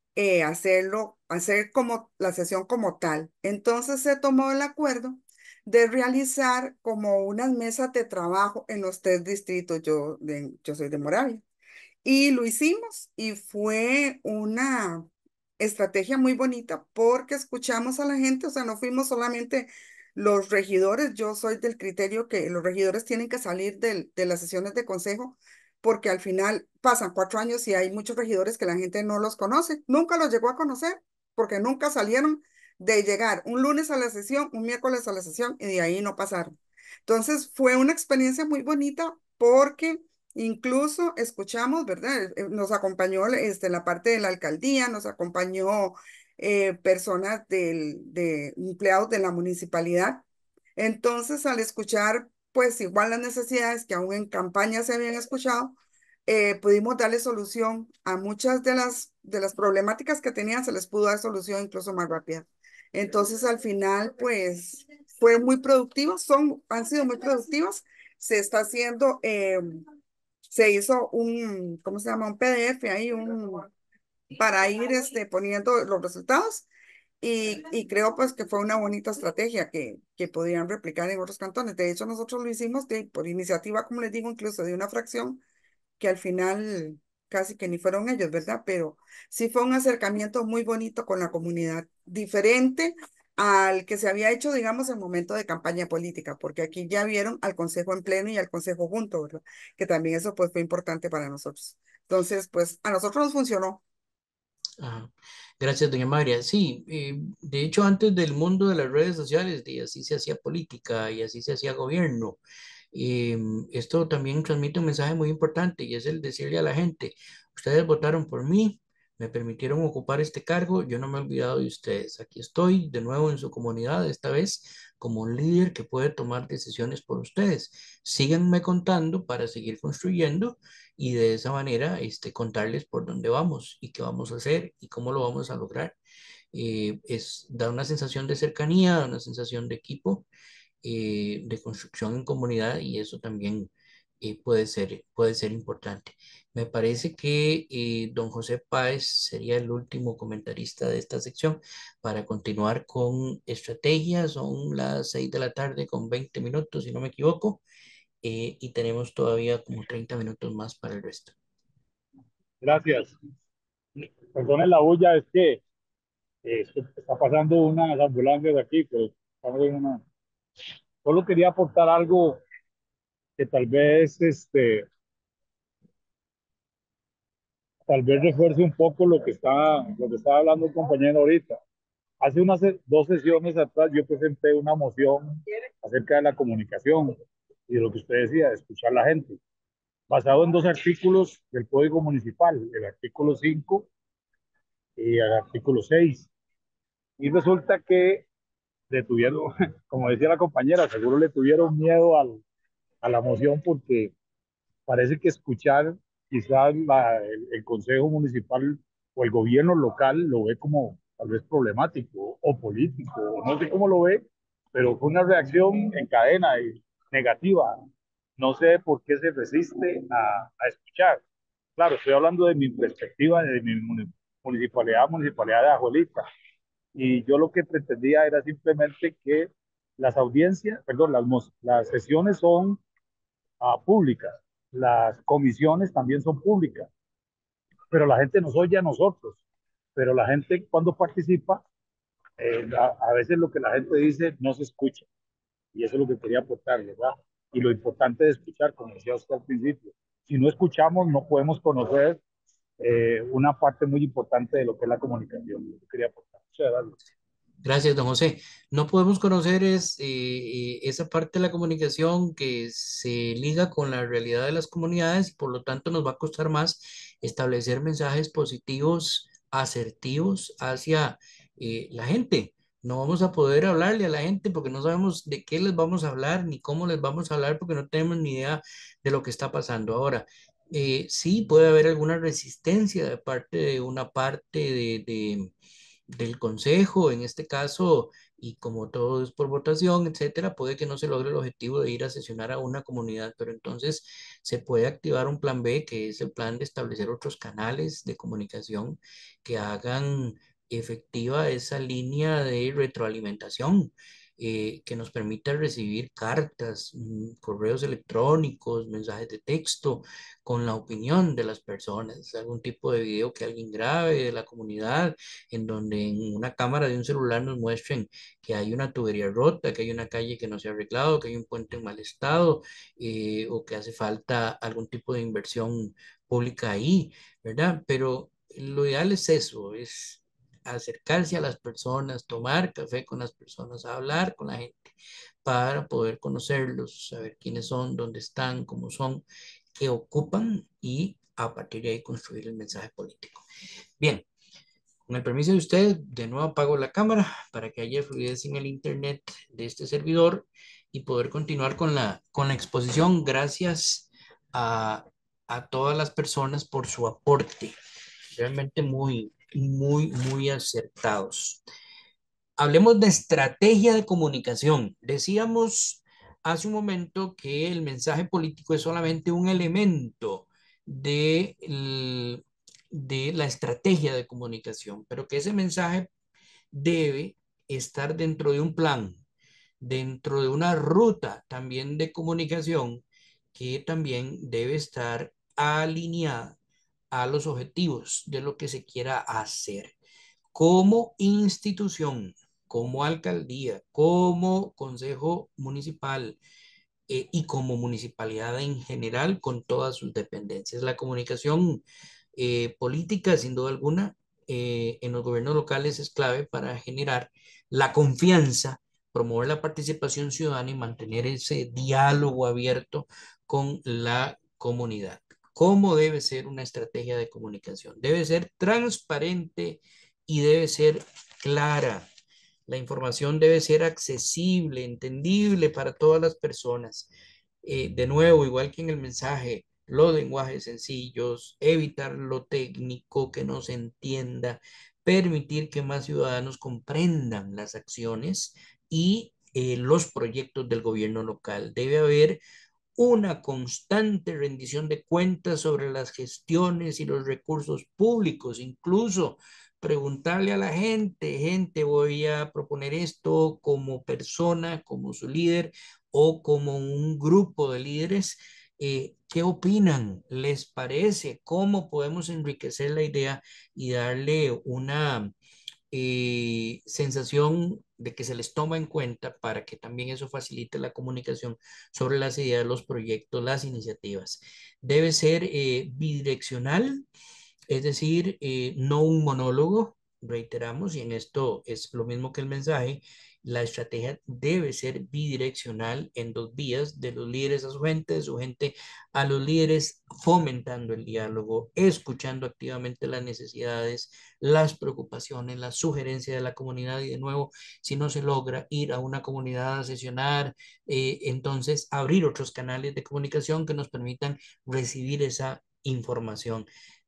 hacer como la sesión como tal. Entonces se tomó el acuerdo de realizar como unas mesas de trabajo en los tres distritos. Yo soy de Moravia. Y lo hicimos y fue una estrategia muy bonita porque escuchamos a la gente, o sea, no fuimos solamente los regidores, yo soy del criterio que los regidores tienen que salir de las sesiones de consejo porque al final pasan 4 años y hay muchos regidores que la gente no los conoce, nunca los llegó a conocer porque nunca salieron de llegar un lunes a la sesión, un miércoles a la sesión y de ahí no pasaron. Entonces fue una experiencia muy bonita porque incluso escuchamos, ¿verdad? Nos acompañó la parte de la alcaldía, nos acompañó personas de empleados de la municipalidad. Entonces, al escuchar, pues igual las necesidades que aún en campaña se habían escuchado, pudimos darle solución a muchas de las problemáticas que tenían, se les pudo dar solución incluso más rápida. Entonces, al final, pues fue muy productivo, han sido muy productivas. Se está haciendo se hizo ¿cómo se llama? Un PDF ahí, para ir poniendo los resultados y creo pues que fue una bonita estrategia que podrían replicar en otros cantones. De hecho, nosotros lo hicimos por iniciativa, como les digo, incluso de una fracción que al final casi que ni fueron ellos, ¿verdad? Pero sí fue un acercamiento muy bonito con la comunidad, diferente al que se había hecho, digamos, en momento de campaña política, porque aquí ya vieron al Consejo en pleno y al Consejo junto, ¿verdad? Que también eso pues fue importante para nosotros. Entonces, pues a nosotros nos funcionó. Ajá. Gracias, doña María. Sí, de hecho, antes del mundo de las redes sociales, y así se hacía política y así se hacía gobierno. Esto también transmite un mensaje muy importante y es el decirle a la gente, ustedes votaron por mí, me permitieron ocupar este cargo, yo no me he olvidado de ustedes. Aquí estoy de nuevo en su comunidad, esta vez como un líder que puede tomar decisiones por ustedes. Síganme contando para seguir construyendo y de esa manera contarles por dónde vamos y qué vamos a hacer y cómo lo vamos a lograr. Da una sensación de cercanía, da una sensación de equipo, de construcción en comunidad y eso también puede ser importante. Me parece que don José Páez sería el último comentarista de esta sección para continuar con estrategias. Son las 6 de la tarde con 20 minutos, si no me equivoco, y tenemos todavía como 30 minutos más para el resto. Gracias. Perdonen la bulla, es que está pasando unas ambulancias aquí, pero estamos en una... Solo quería aportar algo que tal vez refuerce un poco lo que estaba hablando el compañero ahorita. Hace unas 2 sesiones atrás yo presenté una moción acerca de la comunicación y de lo que usted decía, de escuchar a la gente, basado en 2 artículos del Código Municipal, el artículo 5 y el artículo 6. Y resulta que le tuvieron, como decía la compañera, seguro le tuvieron miedo a la moción porque parece que escuchar quizás el Consejo Municipal o el gobierno local lo ve como tal vez problemático o político, o no sé cómo lo ve, pero fue una reacción en cadena y negativa. No sé por qué se resiste a escuchar. Claro, estoy hablando de mi perspectiva, de mi municipalidad de Ajuelita. Y yo lo que pretendía era simplemente que las audiencias, perdón, las sesiones son públicas, las comisiones también son públicas. pero la gente nos oye a nosotros, pero la gente cuando participa, a veces lo que la gente dice no se escucha, y eso es lo que quería aportar, ¿verdad? Y lo importante de escuchar, como decía usted al principio, si no escuchamos no podemos conocer una parte muy importante de lo que es la comunicación. Yo quería aportar. Muchas gracias. Gracias, don José. No podemos conocer esa parte de la comunicación que se liga con la realidad de las comunidades y por lo tanto nos va a costar más establecer mensajes positivos, asertivos hacia la gente. No vamos a poder hablarle a la gente porque no sabemos de qué les vamos a hablar ni cómo les vamos a hablar porque no tenemos ni idea de lo que está pasando ahora. Sí, puede haber alguna resistencia de parte de una parte del consejo, en este caso, y como todo es por votación, etcétera, puede que no se logre el objetivo de ir a sesionar a una comunidad, pero entonces se puede activar un plan B, que es el plan de establecer otros canales de comunicación que hagan efectiva esa línea de retroalimentación. Que nos permita recibir cartas, correos electrónicos, mensajes de texto con la opinión de las personas, algún tipo de video que alguien grabe de la comunidad, en donde en una cámara de un celular nos muestren que hay una tubería rota, que hay una calle que no se ha arreglado, que hay un puente en mal estado, o que hace falta algún tipo de inversión pública ahí, ¿verdad? Pero lo ideal es eso, es acercarse a las personas, tomar café con las personas, hablar con la gente para poder conocerlos, saber quiénes son, dónde están, cómo son, qué ocupan y a partir de ahí construir el mensaje político. Bien, con el permiso de usted, de nuevo apago la cámara para que haya fluidez en el internet de este servidor y poder continuar con la exposición. Gracias a, a todas las personas por su aporte. Realmente muy acertados. Hablemos de estrategia de comunicación. Decíamos hace un momento que el mensaje político es solamente un elemento de, de la estrategia de comunicación, pero que ese mensaje debe estar dentro de un plan, dentro de una ruta también de comunicación que también debe estar alineada a los objetivos de lo que se quiera hacer como institución, como alcaldía, como consejo municipal y como municipalidad en general con todas sus dependencias. La comunicación política, sin duda alguna, en los gobiernos locales es clave para generar la confianza, promover la participación ciudadana y mantener ese diálogo abierto con la comunidad. ¿Cómo debe ser una estrategia de comunicación? Debe ser transparente y debe ser clara. La información debe ser accesible, entendible para todas las personas. De nuevo, igual que en el mensaje, los lenguajes sencillos, evitar lo técnico que no se entienda, permitir que más ciudadanos comprendan las acciones y los proyectos del gobierno local. Debe haber una constante rendición de cuentas sobre las gestiones y los recursos públicos, incluso preguntarle a la gente, voy a proponer esto como persona, como su líder o como un grupo de líderes. ¿Qué opinan? ¿Les parece? ¿Cómo podemos enriquecer la idea y darle una sensación de que se les toma en cuenta para que también eso facilite la comunicación sobre las ideas, los proyectos, las iniciativas? Debe ser bidireccional, es decir, no un monólogo, reiteramos, y en esto es lo mismo que el mensaje. La estrategia debe ser bidireccional en dos vías, de los líderes a su gente, de su gente a los líderes, fomentando el diálogo, escuchando activamente las necesidades, las preocupaciones, las sugerencias de la comunidad y de nuevo, si no se logra ir a una comunidad a sesionar, entonces abrir otros canales de comunicación que nos permitan recibir esa información.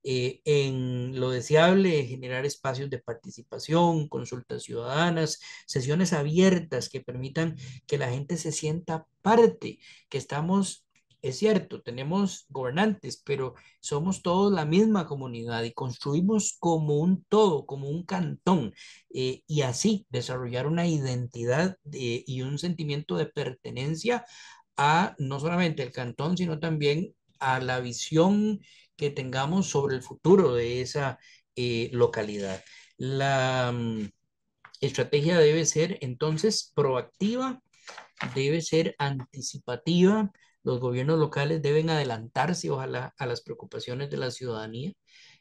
En lo deseable, generar espacios de participación, consultas ciudadanas, sesiones abiertas que permitan que la gente se sienta parte, que estamos, es cierto, tenemos gobernantes, pero somos todos la misma comunidad y construimos como un todo, como un cantón, y así desarrollar una identidad y un sentimiento de pertenencia a no solamente el cantón, sino también a la visión que tengamos sobre el futuro de esa localidad. La estrategia debe ser entonces proactiva, debe ser anticipativa. Los gobiernos locales deben adelantarse, ojalá, a las preocupaciones de la ciudadanía,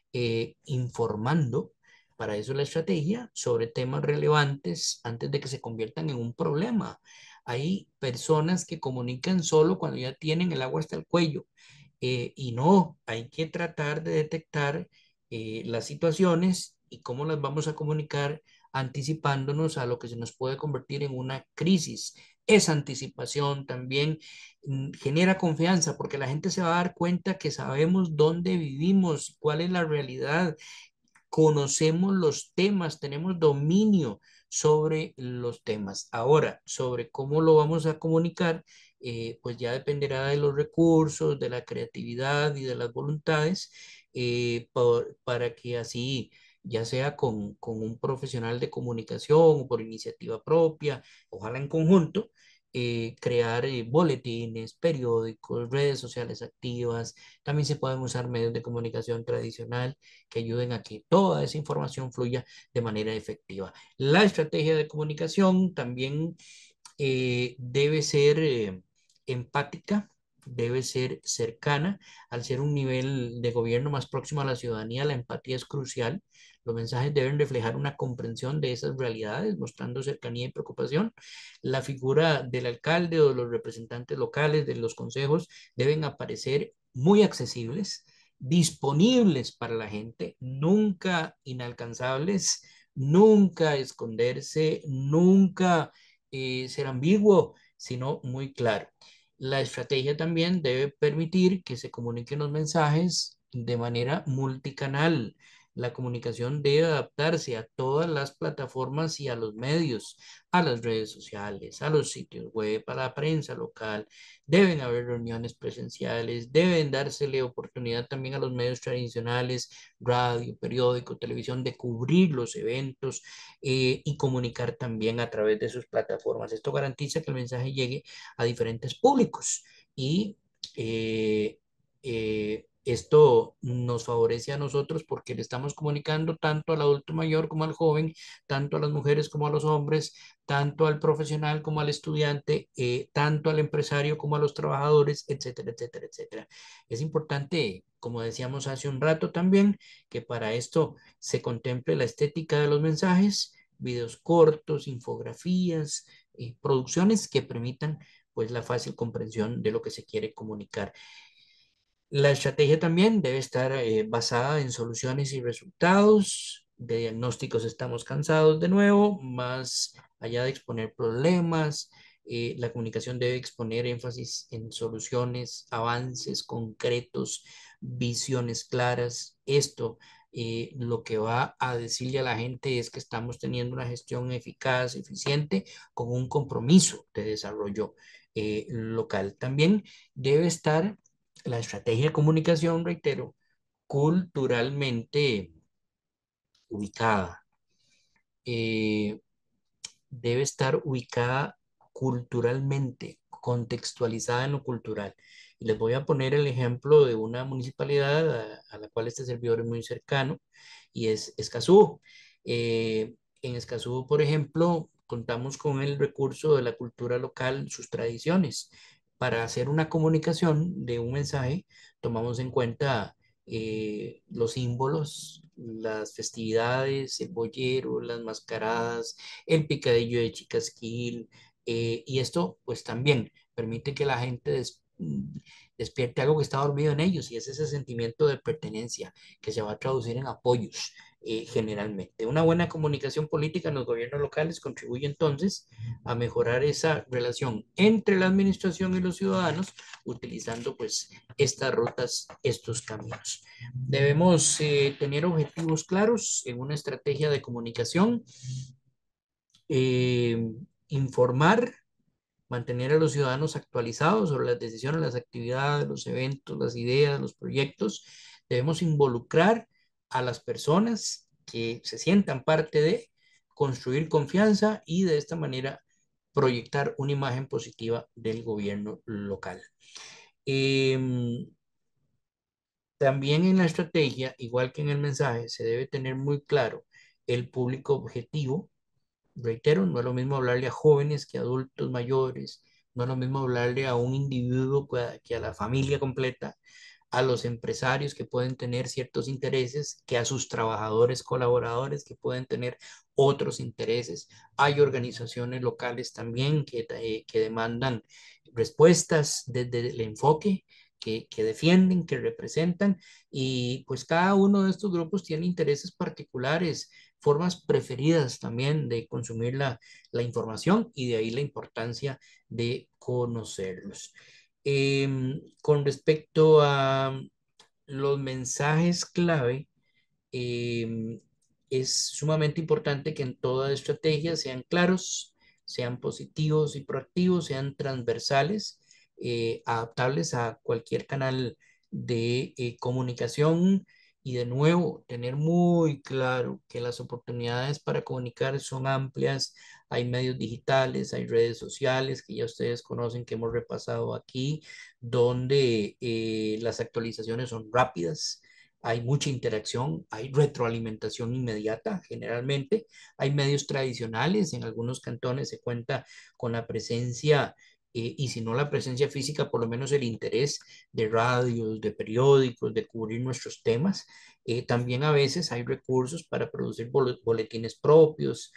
informando, para eso la estrategia, sobre temas relevantes antes de que se conviertan en un problema. Hay personas que comunican solo cuando ya tienen el agua hasta el cuello, y no, hay que tratar de detectar las situaciones y cómo las vamos a comunicar anticipándonos a lo que se nos puede convertir en una crisis. Esa anticipación también genera confianza porque la gente se va a dar cuenta que sabemos dónde vivimos, cuál es la realidad, conocemos los temas, tenemos dominio sobre los temas. Ahora, sobre cómo lo vamos a comunicar, pues ya dependerá de los recursos, de la creatividad y de las voluntades, para que así, ya sea con un profesional de comunicación o por iniciativa propia, ojalá en conjunto, crear boletines, periódicos, redes sociales activas. También se pueden usar medios de comunicación tradicional que ayuden a que toda esa información fluya de manera efectiva. La estrategia de comunicación también debe ser empática, debe ser cercana. Al ser un nivel de gobierno más próximo a la ciudadanía, la empatía es crucial. Los mensajes deben reflejar una comprensión de esas realidades, mostrando cercanía y preocupación. La figura del alcalde o de los representantes locales de los consejos deben aparecer muy accesibles, disponibles para la gente, nunca inalcanzables, nunca esconderse, nunca ser ambiguo, sino muy claro. La estrategia también debe permitir que se comuniquen los mensajes de manera multicanal. La comunicación debe adaptarse a todas las plataformas y a los medios, a las redes sociales, a los sitios web, a la prensa local. Deben haber reuniones presenciales, deben dársele oportunidad también a los medios tradicionales, radio, periódico, televisión, de cubrir los eventos y comunicar también a través de sus plataformas. Esto garantiza que el mensaje llegue a diferentes públicos y esto nos favorece a nosotros porque le estamos comunicando tanto al adulto mayor como al joven, tanto a las mujeres como a los hombres, tanto al profesional como al estudiante, tanto al empresario como a los trabajadores, etcétera, etcétera, etcétera. Es importante, como decíamos hace un rato también, que para esto se contemple la estética de los mensajes, videos cortos, infografías, producciones que permitan pues la fácil comprensión de lo que se quiere comunicar. La estrategia también debe estar basada en soluciones y resultados. De diagnósticos estamos cansados de nuevo, más allá de exponer problemas. La comunicación debe exponer énfasis en soluciones, avances concretos, visiones claras. Esto lo que va a decirle a la gente es que estamos teniendo una gestión eficaz, eficiente, con un compromiso de desarrollo local. También debe estar la estrategia de comunicación, reitero, culturalmente ubicada. Eh, Debe estar ubicada culturalmente, contextualizada en lo cultural. Y les voy a poner el ejemplo de una municipalidad a la cual este servidor es muy cercano, y es Escazú. En Escazú, por ejemplo, contamos con el recurso de la cultura local, sus tradiciones. Para hacer una comunicación de un mensaje, tomamos en cuenta los símbolos, las festividades, el boyero, las mascaradas, el picadillo de Chicasquil, y esto pues también permite que la gente despierte algo que está dormido en ellos, y es ese sentimiento de pertenencia que se va a traducir en apoyos. Generalmente, una buena comunicación política en los gobiernos locales contribuye entonces a mejorar esa relación entre la administración y los ciudadanos, utilizando pues estas rutas, estos caminos. Debemos tener objetivos claros en una estrategia de comunicación, eh, informar, mantener a los ciudadanos actualizados sobre las decisiones, las actividades, los eventos, las ideas, los proyectos. Debemos involucrar a las personas que se sientan parte de construir confianza y de esta manera proyectar una imagen positiva del gobierno local. También en la estrategia, igual que en el mensaje, se debe tener muy claro el público objetivo. Reitero, no es lo mismo hablarle a jóvenes que a adultos mayores, no es lo mismo hablarle a un individuo que a la familia completa, a los empresarios que pueden tener ciertos intereses, que a sus trabajadores, colaboradores que pueden tener otros intereses. Hay organizaciones locales también que demandan respuestas desde el enfoque. Que defienden, que representan, y pues cada uno de estos grupos tiene intereses particulares, formas preferidas también de consumir la información, y de ahí la importancia de conocerlos. Con respecto a los mensajes clave, eh, es sumamente importante que en toda estrategia sean claros, sean positivos y proactivos, sean transversales, adaptables a cualquier canal de comunicación, y de nuevo tener muy claro que las oportunidades para comunicar son amplias. Hay medios digitales, hay redes sociales que ya ustedes conocen, que hemos repasado aquí, donde las actualizaciones son rápidas, hay mucha interacción, hay retroalimentación inmediata generalmente, hay medios tradicionales, en algunos cantones se cuenta con la presencia, y si no la presencia física, por lo menos el interés de radios, de periódicos, de cubrir nuestros temas. También a veces hay recursos para producir boletines propios,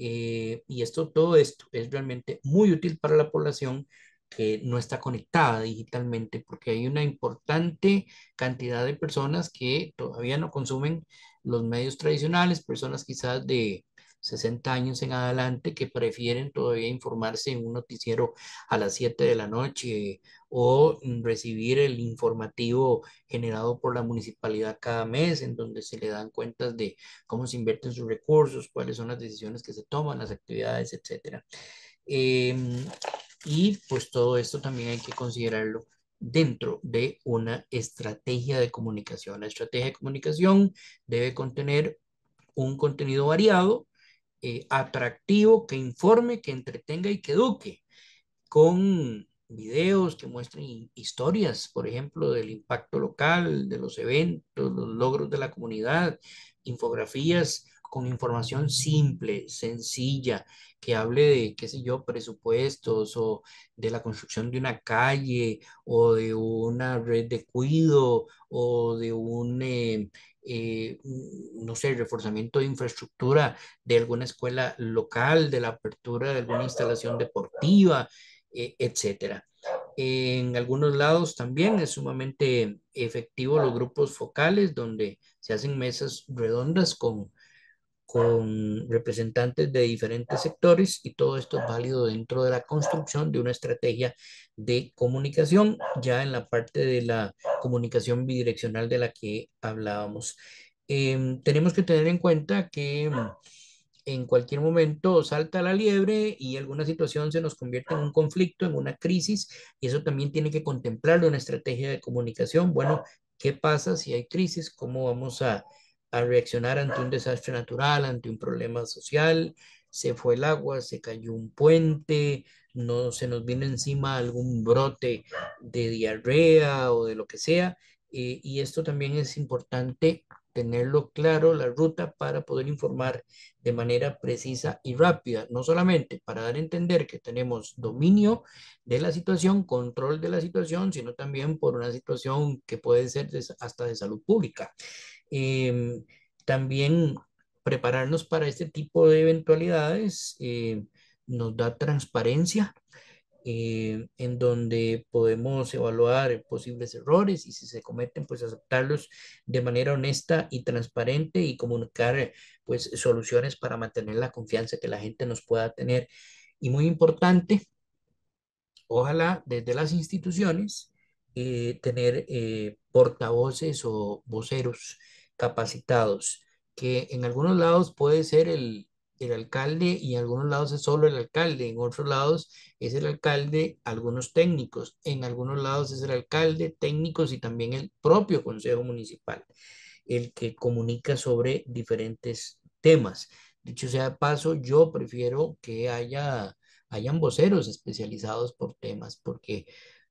y todo esto es realmente muy útil para la población que no está conectada digitalmente, porque hay una importante cantidad de personas que todavía no consumen los medios tradicionales, personas quizás de 60 años en adelante que prefieren todavía informarse en un noticiero a las 7 de la noche, o recibir el informativo generado por la municipalidad cada mes, en donde se le dan cuentas de cómo se invierten sus recursos, cuáles son las decisiones que se toman, las actividades, etcétera. Em, y pues todo esto también hay que considerarlo dentro de una estrategia de comunicación. La estrategia de comunicación debe contener un contenido variado, atractivo, que informe, que entretenga y que eduque, con videos que muestren historias, por ejemplo, del impacto local, de los eventos, los logros de la comunidad, infografías con información simple, sencilla, que hable de, qué sé yo, presupuestos, o de la construcción de una calle, o de una red de cuido, o de no sé, reforzamiento de infraestructura de alguna escuela local, de la apertura de alguna instalación deportiva, etcétera. En algunos lados también es sumamente efectivo los grupos focales, donde se hacen mesas redondas con representantes de diferentes sectores, y todo esto es válido dentro de la construcción de una estrategia de comunicación, ya en la parte de la comunicación bidireccional de la que hablábamos. Tenemos que tener en cuenta que en cualquier momento salta la liebre y alguna situación se nos convierte en un conflicto, en una crisis, y eso también tiene que contemplarlo en una estrategia de comunicación. Bueno, ¿qué pasa si hay crisis? ¿Cómo vamos a reaccionar ante un desastre natural, ante un problema social? Se fue el agua, se cayó un puente, no se nos viene encima algún brote de diarrea o de lo que sea. Y esto también es importante tenerlo claro, la ruta, para poder informar de manera precisa y rápida, no solamente para dar a entender que tenemos dominio de la situación, control de la situación, sino también por una situación que puede ser hasta de salud pública. Em, También prepararnos para este tipo de eventualidades nos da transparencia, en donde podemos evaluar posibles errores, y si se cometen, pues aceptarlos de manera honesta y transparente, y comunicar pues soluciones para mantener la confianza que la gente nos pueda tener. Y muy importante, ojalá desde las instituciones tener portavoces o voceros capacitados, que en algunos lados puede ser el alcalde, y en algunos lados es solo el alcalde, en otros lados es el alcalde, algunos técnicos, en algunos lados es el alcalde, técnicos, y también el propio consejo municipal, el que comunica sobre diferentes temas. Dicho sea de paso, yo prefiero que hayan voceros especializados por temas, porque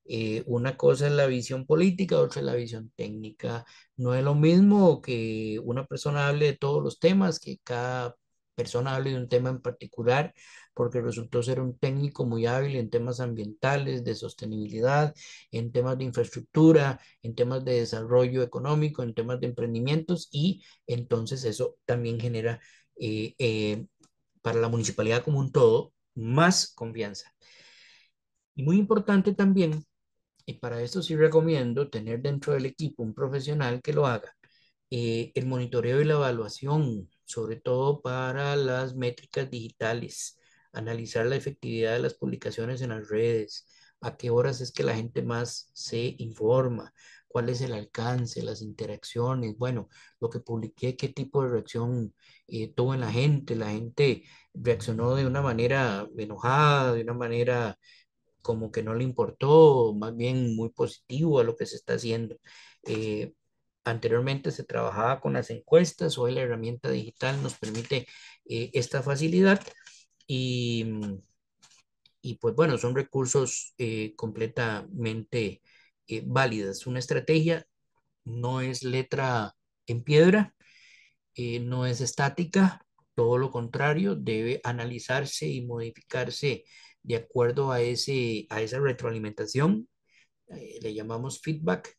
Una cosa es la visión política, otra es la visión técnica. No es lo mismo que una persona hable de todos los temas, que cada persona hable de un tema en particular, porque resultó ser un técnico muy hábil en temas ambientales, de sostenibilidad, en temas de infraestructura, en temas de desarrollo económico, en temas de emprendimientos, y entonces eso también genera para la municipalidad como un todo más confianza. Y muy importante también, y para esto sí recomiendo tener dentro del equipo un profesional que lo haga, el monitoreo y la evaluación, sobre todo para las métricas digitales, analizar la efectividad de las publicaciones en las redes, a qué horas es que la gente más se informa, cuál es el alcance, las interacciones, bueno, lo que publiqué, qué tipo de reacción tuvo en la gente reaccionó de una manera enojada, de una manera como que no le importó, más bien muy positivo a lo que se está haciendo. Eh, Anteriormente se trabajaba con las encuestas, hoy la herramienta digital nos permite esta facilidad y, y pues bueno, son recursos completamente válidas. Una estrategia no es letra en piedra, no es estática, todo lo contrario, debe analizarse y modificarse de acuerdo a esa retroalimentación, le llamamos feedback,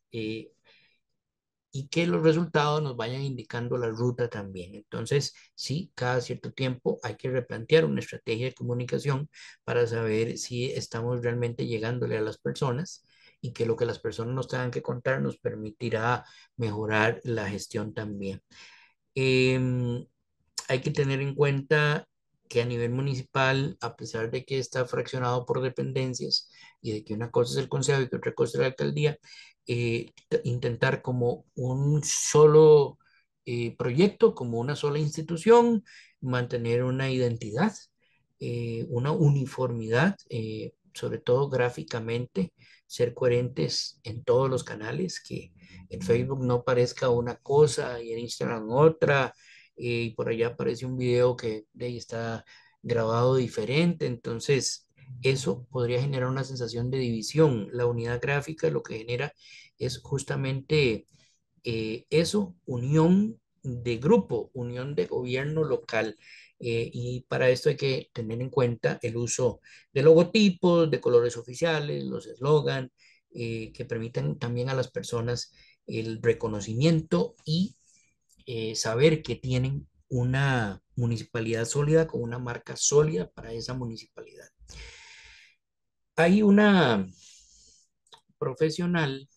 y que los resultados nos vayan indicando la ruta también. Entonces, sí, cada cierto tiempo hay que replantear una estrategia de comunicación para saber si estamos realmente llegándole a las personas y que lo que las personas nos tengan que contar nos permitirá mejorar la gestión también. Em, Hay que tener en cuenta que a nivel municipal, a pesar de que está fraccionado por dependencias y de que una cosa es el consejo y que otra cosa es la alcaldía, intentar como un solo proyecto, como una sola institución, mantener una identidad, una uniformidad, sobre todo gráficamente, ser coherentes en todos los canales, que en Facebook no parezca una cosa y en Instagram otra, y por allá aparece un video que de ahí está grabado diferente, entonces eso podría generar una sensación de división. La unidad gráfica lo que genera es justamente eso, unión de grupo, unión de gobierno local. Y para esto hay que tener en cuenta el uso de logotipos, de colores oficiales, los eslogan, que permitan también a las personas el reconocimiento y saber que tienen una municipalidad sólida con una marca sólida para esa municipalidad. Hay una profesional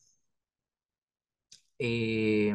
eh,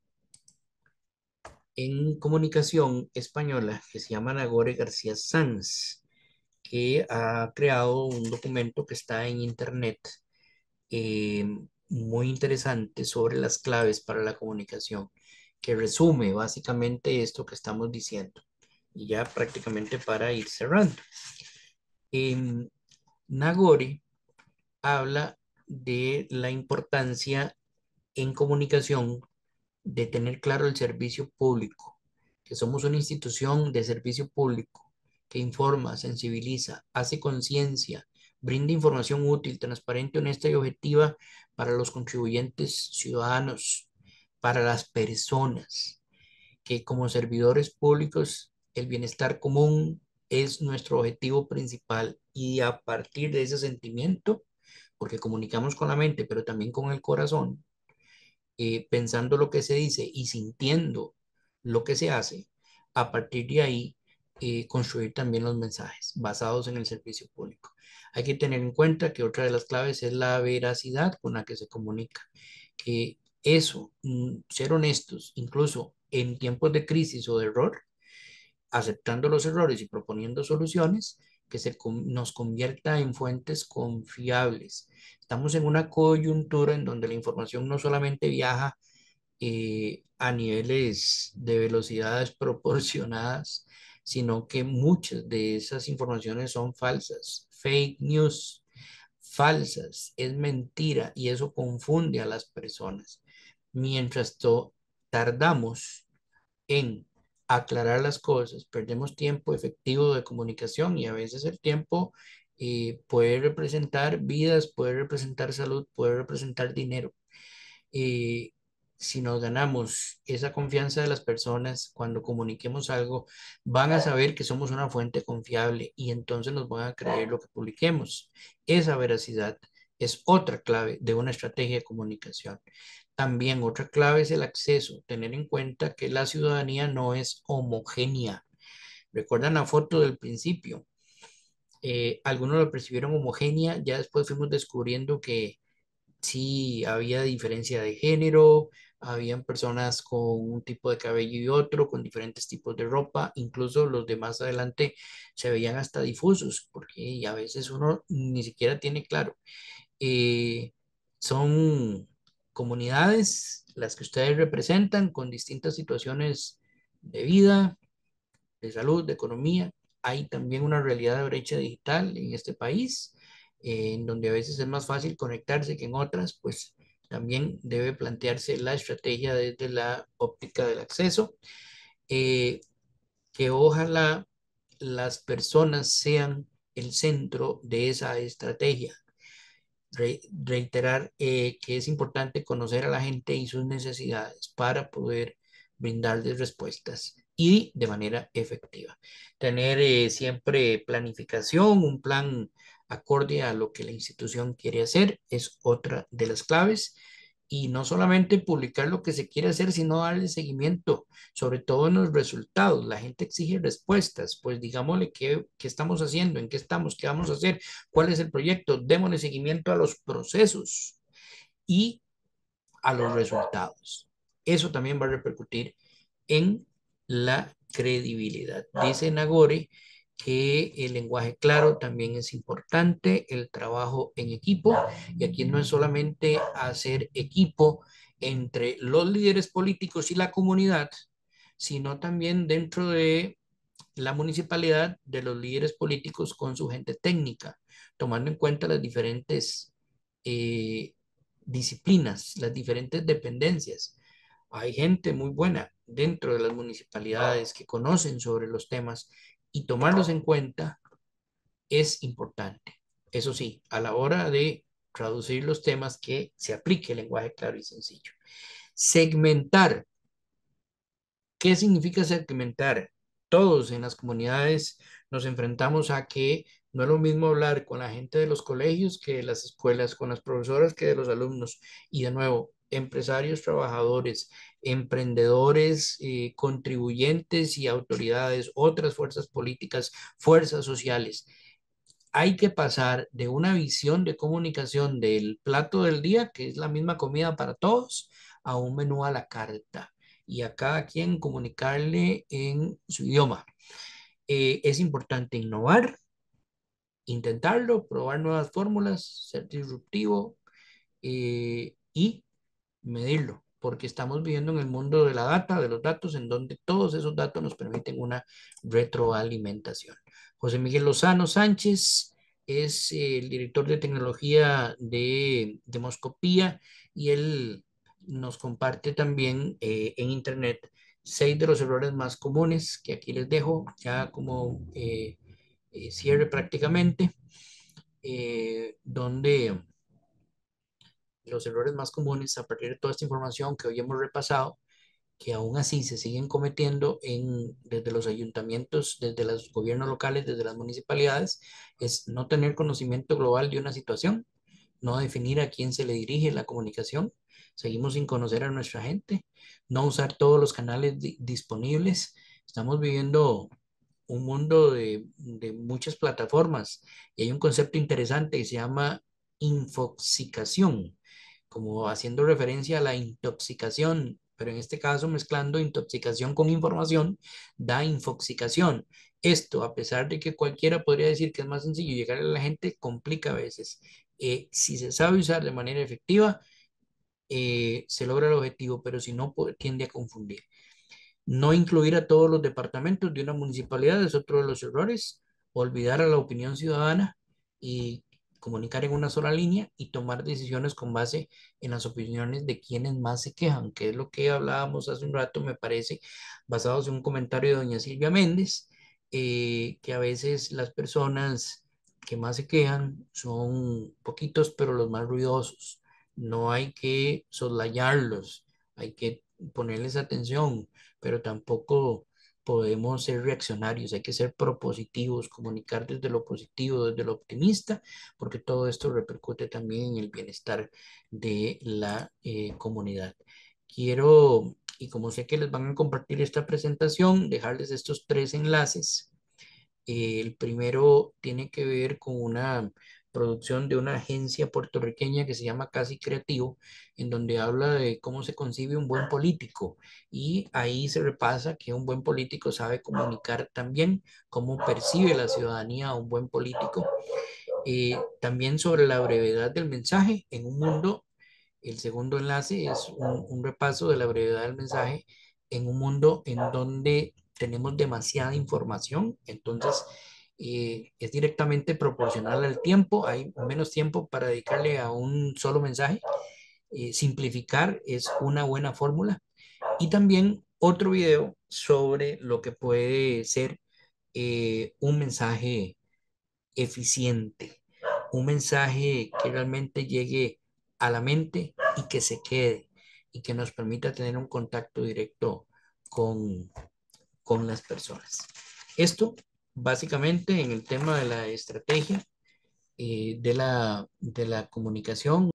en comunicación española que se llama Nagore García Sanz, que ha creado un documento que está en internet eh, muy interesante sobre las claves para la comunicación, que resume básicamente esto que estamos diciendo. Y ya prácticamente para ir cerrando. Em, Nagore habla de la importancia en comunicación de tener claro el servicio público, que somos una institución de servicio público que informa, sensibiliza, hace conciencia, brinda información útil, transparente, honesta y objetiva para los contribuyentes ciudadanos, para las personas, que como servidores públicos el bienestar común es nuestro objetivo principal y a partir de ese sentimiento, porque comunicamos con la mente, pero también con el corazón, pensando lo que se dice y sintiendo lo que se hace, a partir de ahí construir también los mensajes basados en el servicio público. Hay que tener en cuenta que otra de las claves es la veracidad con la que se comunica, que eso, ser honestos, incluso en tiempos de crisis o de error, aceptando los errores y proponiendo soluciones que nos convierta en fuentes confiables. Estamos en una coyuntura en donde la información no solamente viaja a niveles de velocidades proporcionadas, sino que muchas de esas informaciones son falsas, fake news, falsas, es mentira y eso confunde a las personas. Mientras tardamos en aclarar las cosas, perdemos tiempo efectivo de comunicación y a veces el tiempo puede representar vidas, puede representar salud, puede representar dinero. eh, si nos ganamos esa confianza de las personas, cuando comuniquemos algo, van a saber que somos una fuente confiable y entonces nos van a creer lo que publiquemos. Esa veracidad es otra clave de una estrategia de comunicación. También otra clave es el acceso, tener en cuenta que la ciudadanía no es homogénea. ¿Recuerdan la foto del principio? Algunos lo percibieron homogénea, ya después fuimos descubriendo que sí, había diferencia de género, habían personas con un tipo de cabello y otro, con diferentes tipos de ropa, incluso los de más adelante se veían hasta difusos, porque a veces uno ni siquiera tiene claro. Eh, Son comunidades las que ustedes representan con distintas situaciones de vida, de salud, de economía. Hay también una realidad de brecha digital en este país, en donde a veces es más fácil conectarse que en otras, pues también debe plantearse la estrategia desde la óptica del acceso, eh, que ojalá las personas sean el centro de esa estrategia. Reiterar que es importante conocer a la gente y sus necesidades para poder brindarles respuestas y de manera efectiva. Tener siempre planificación, un plan acorde a lo que la institución quiere hacer es otra de las claves. Y no solamente publicar lo que se quiere hacer, sino darle seguimiento, sobre todo en los resultados. La gente exige respuestas, pues digámosle qué estamos haciendo, en qué estamos, qué vamos a hacer, cuál es el proyecto, démosle seguimiento a los procesos y a los resultados. Eso también va a repercutir en la credibilidad. Dice Nagore que el lenguaje claro también es importante, el trabajo en equipo, y aquí no es solamente hacer equipo entre los líderes políticos y la comunidad, sino también dentro de la municipalidad de los líderes políticos con su gente técnica, tomando en cuenta las diferentes eh, disciplinas, las diferentes dependencias. Hay gente muy buena dentro de las municipalidades que conocen sobre los temas y tomarlos en cuenta es importante. Eso sí, a la hora de traducir los temas, que se aplique el lenguaje claro y sencillo. Segmentar. ¿Qué significa segmentar? Todos en las comunidades nos enfrentamos a que no es lo mismo hablar con la gente de los colegios que de las escuelas, con las profesoras que de los alumnos. Y de nuevo, empresarios, trabajadores, emprendedores, contribuyentes y autoridades, otras fuerzas políticas, fuerzas sociales. Hay que pasar de una visión de comunicación del plato del día, que es la misma comida para todos, a un menú a la carta y a cada quien comunicarle en su idioma. Es importante innovar, intentarlo, probar nuevas fórmulas, ser disruptivo y medirlo, porque estamos viviendo en el mundo de la data, de los datos, en donde todos esos datos nos permiten una retroalimentación. José Miguel Lozano Sánchez es el director de tecnología de Demoscopía y él nos comparte también en Internet 6 de los errores más comunes que aquí les dejo ya como cierre prácticamente, donde los errores más comunes a partir de toda esta información que hoy hemos repasado, que aún así se siguen cometiendo desde los ayuntamientos, desde los gobiernos locales, desde las municipalidades, es no tener conocimiento global de una situación, no definir a quién se le dirige la comunicación, seguimos sin conocer a nuestra gente, no usar todos los canales disponibles. Estamos viviendo un mundo de muchas plataformas y hay un concepto interesante que se llama infoxicación, como haciendo referencia a la intoxicación, pero en este caso mezclando intoxicación con información, da infoxicación. Esto, a pesar de que cualquiera podría decir que es más sencillo llegar a la gente, complica a veces. Si se sabe usar de manera efectiva, se logra el objetivo, pero si no, tiende a confundir. No incluir a todos los departamentos de una municipalidad es otro de los errores. Olvidar a la opinión ciudadana y comunicar en una sola línea y tomar decisiones con base en las opiniones de quienes más se quejan, que es lo que hablábamos hace un rato, me parece, basados en un comentario de doña Silvia Méndez, que a veces las personas que más se quejan son poquitos, pero los más ruidosos. No hay que soslayarlos, hay que ponerles atención, pero tampoco podemos ser reaccionarios, hay que ser propositivos, comunicar desde lo positivo, desde lo optimista, porque todo esto repercute también en el bienestar de la comunidad. Quiero, y como sé que les van a compartir esta presentación, dejarles estos tres enlaces. El primero tiene que ver con una producción de una agencia puertorriqueña que se llama Casi Creativo, en donde habla de cómo se concibe un buen político. Y ahí se repasa que un buen político sabe comunicar también cómo percibe la ciudadanía a un buen político. También sobre la brevedad del mensaje en un mundo. El segundo enlace es un repaso de la brevedad del mensaje en un mundo en donde tenemos demasiada información. Entonces, es directamente proporcional al tiempo. Hay menos tiempo para dedicarle a un solo mensaje. Simplificar es una buena fórmula. Y también otro video sobre lo que puede ser un mensaje eficiente, un mensaje que realmente llegue a la mente y que se quede y que nos permita tener un contacto directo con, con las personas. Esto básicamente en el tema de la estrategia de la comunicación.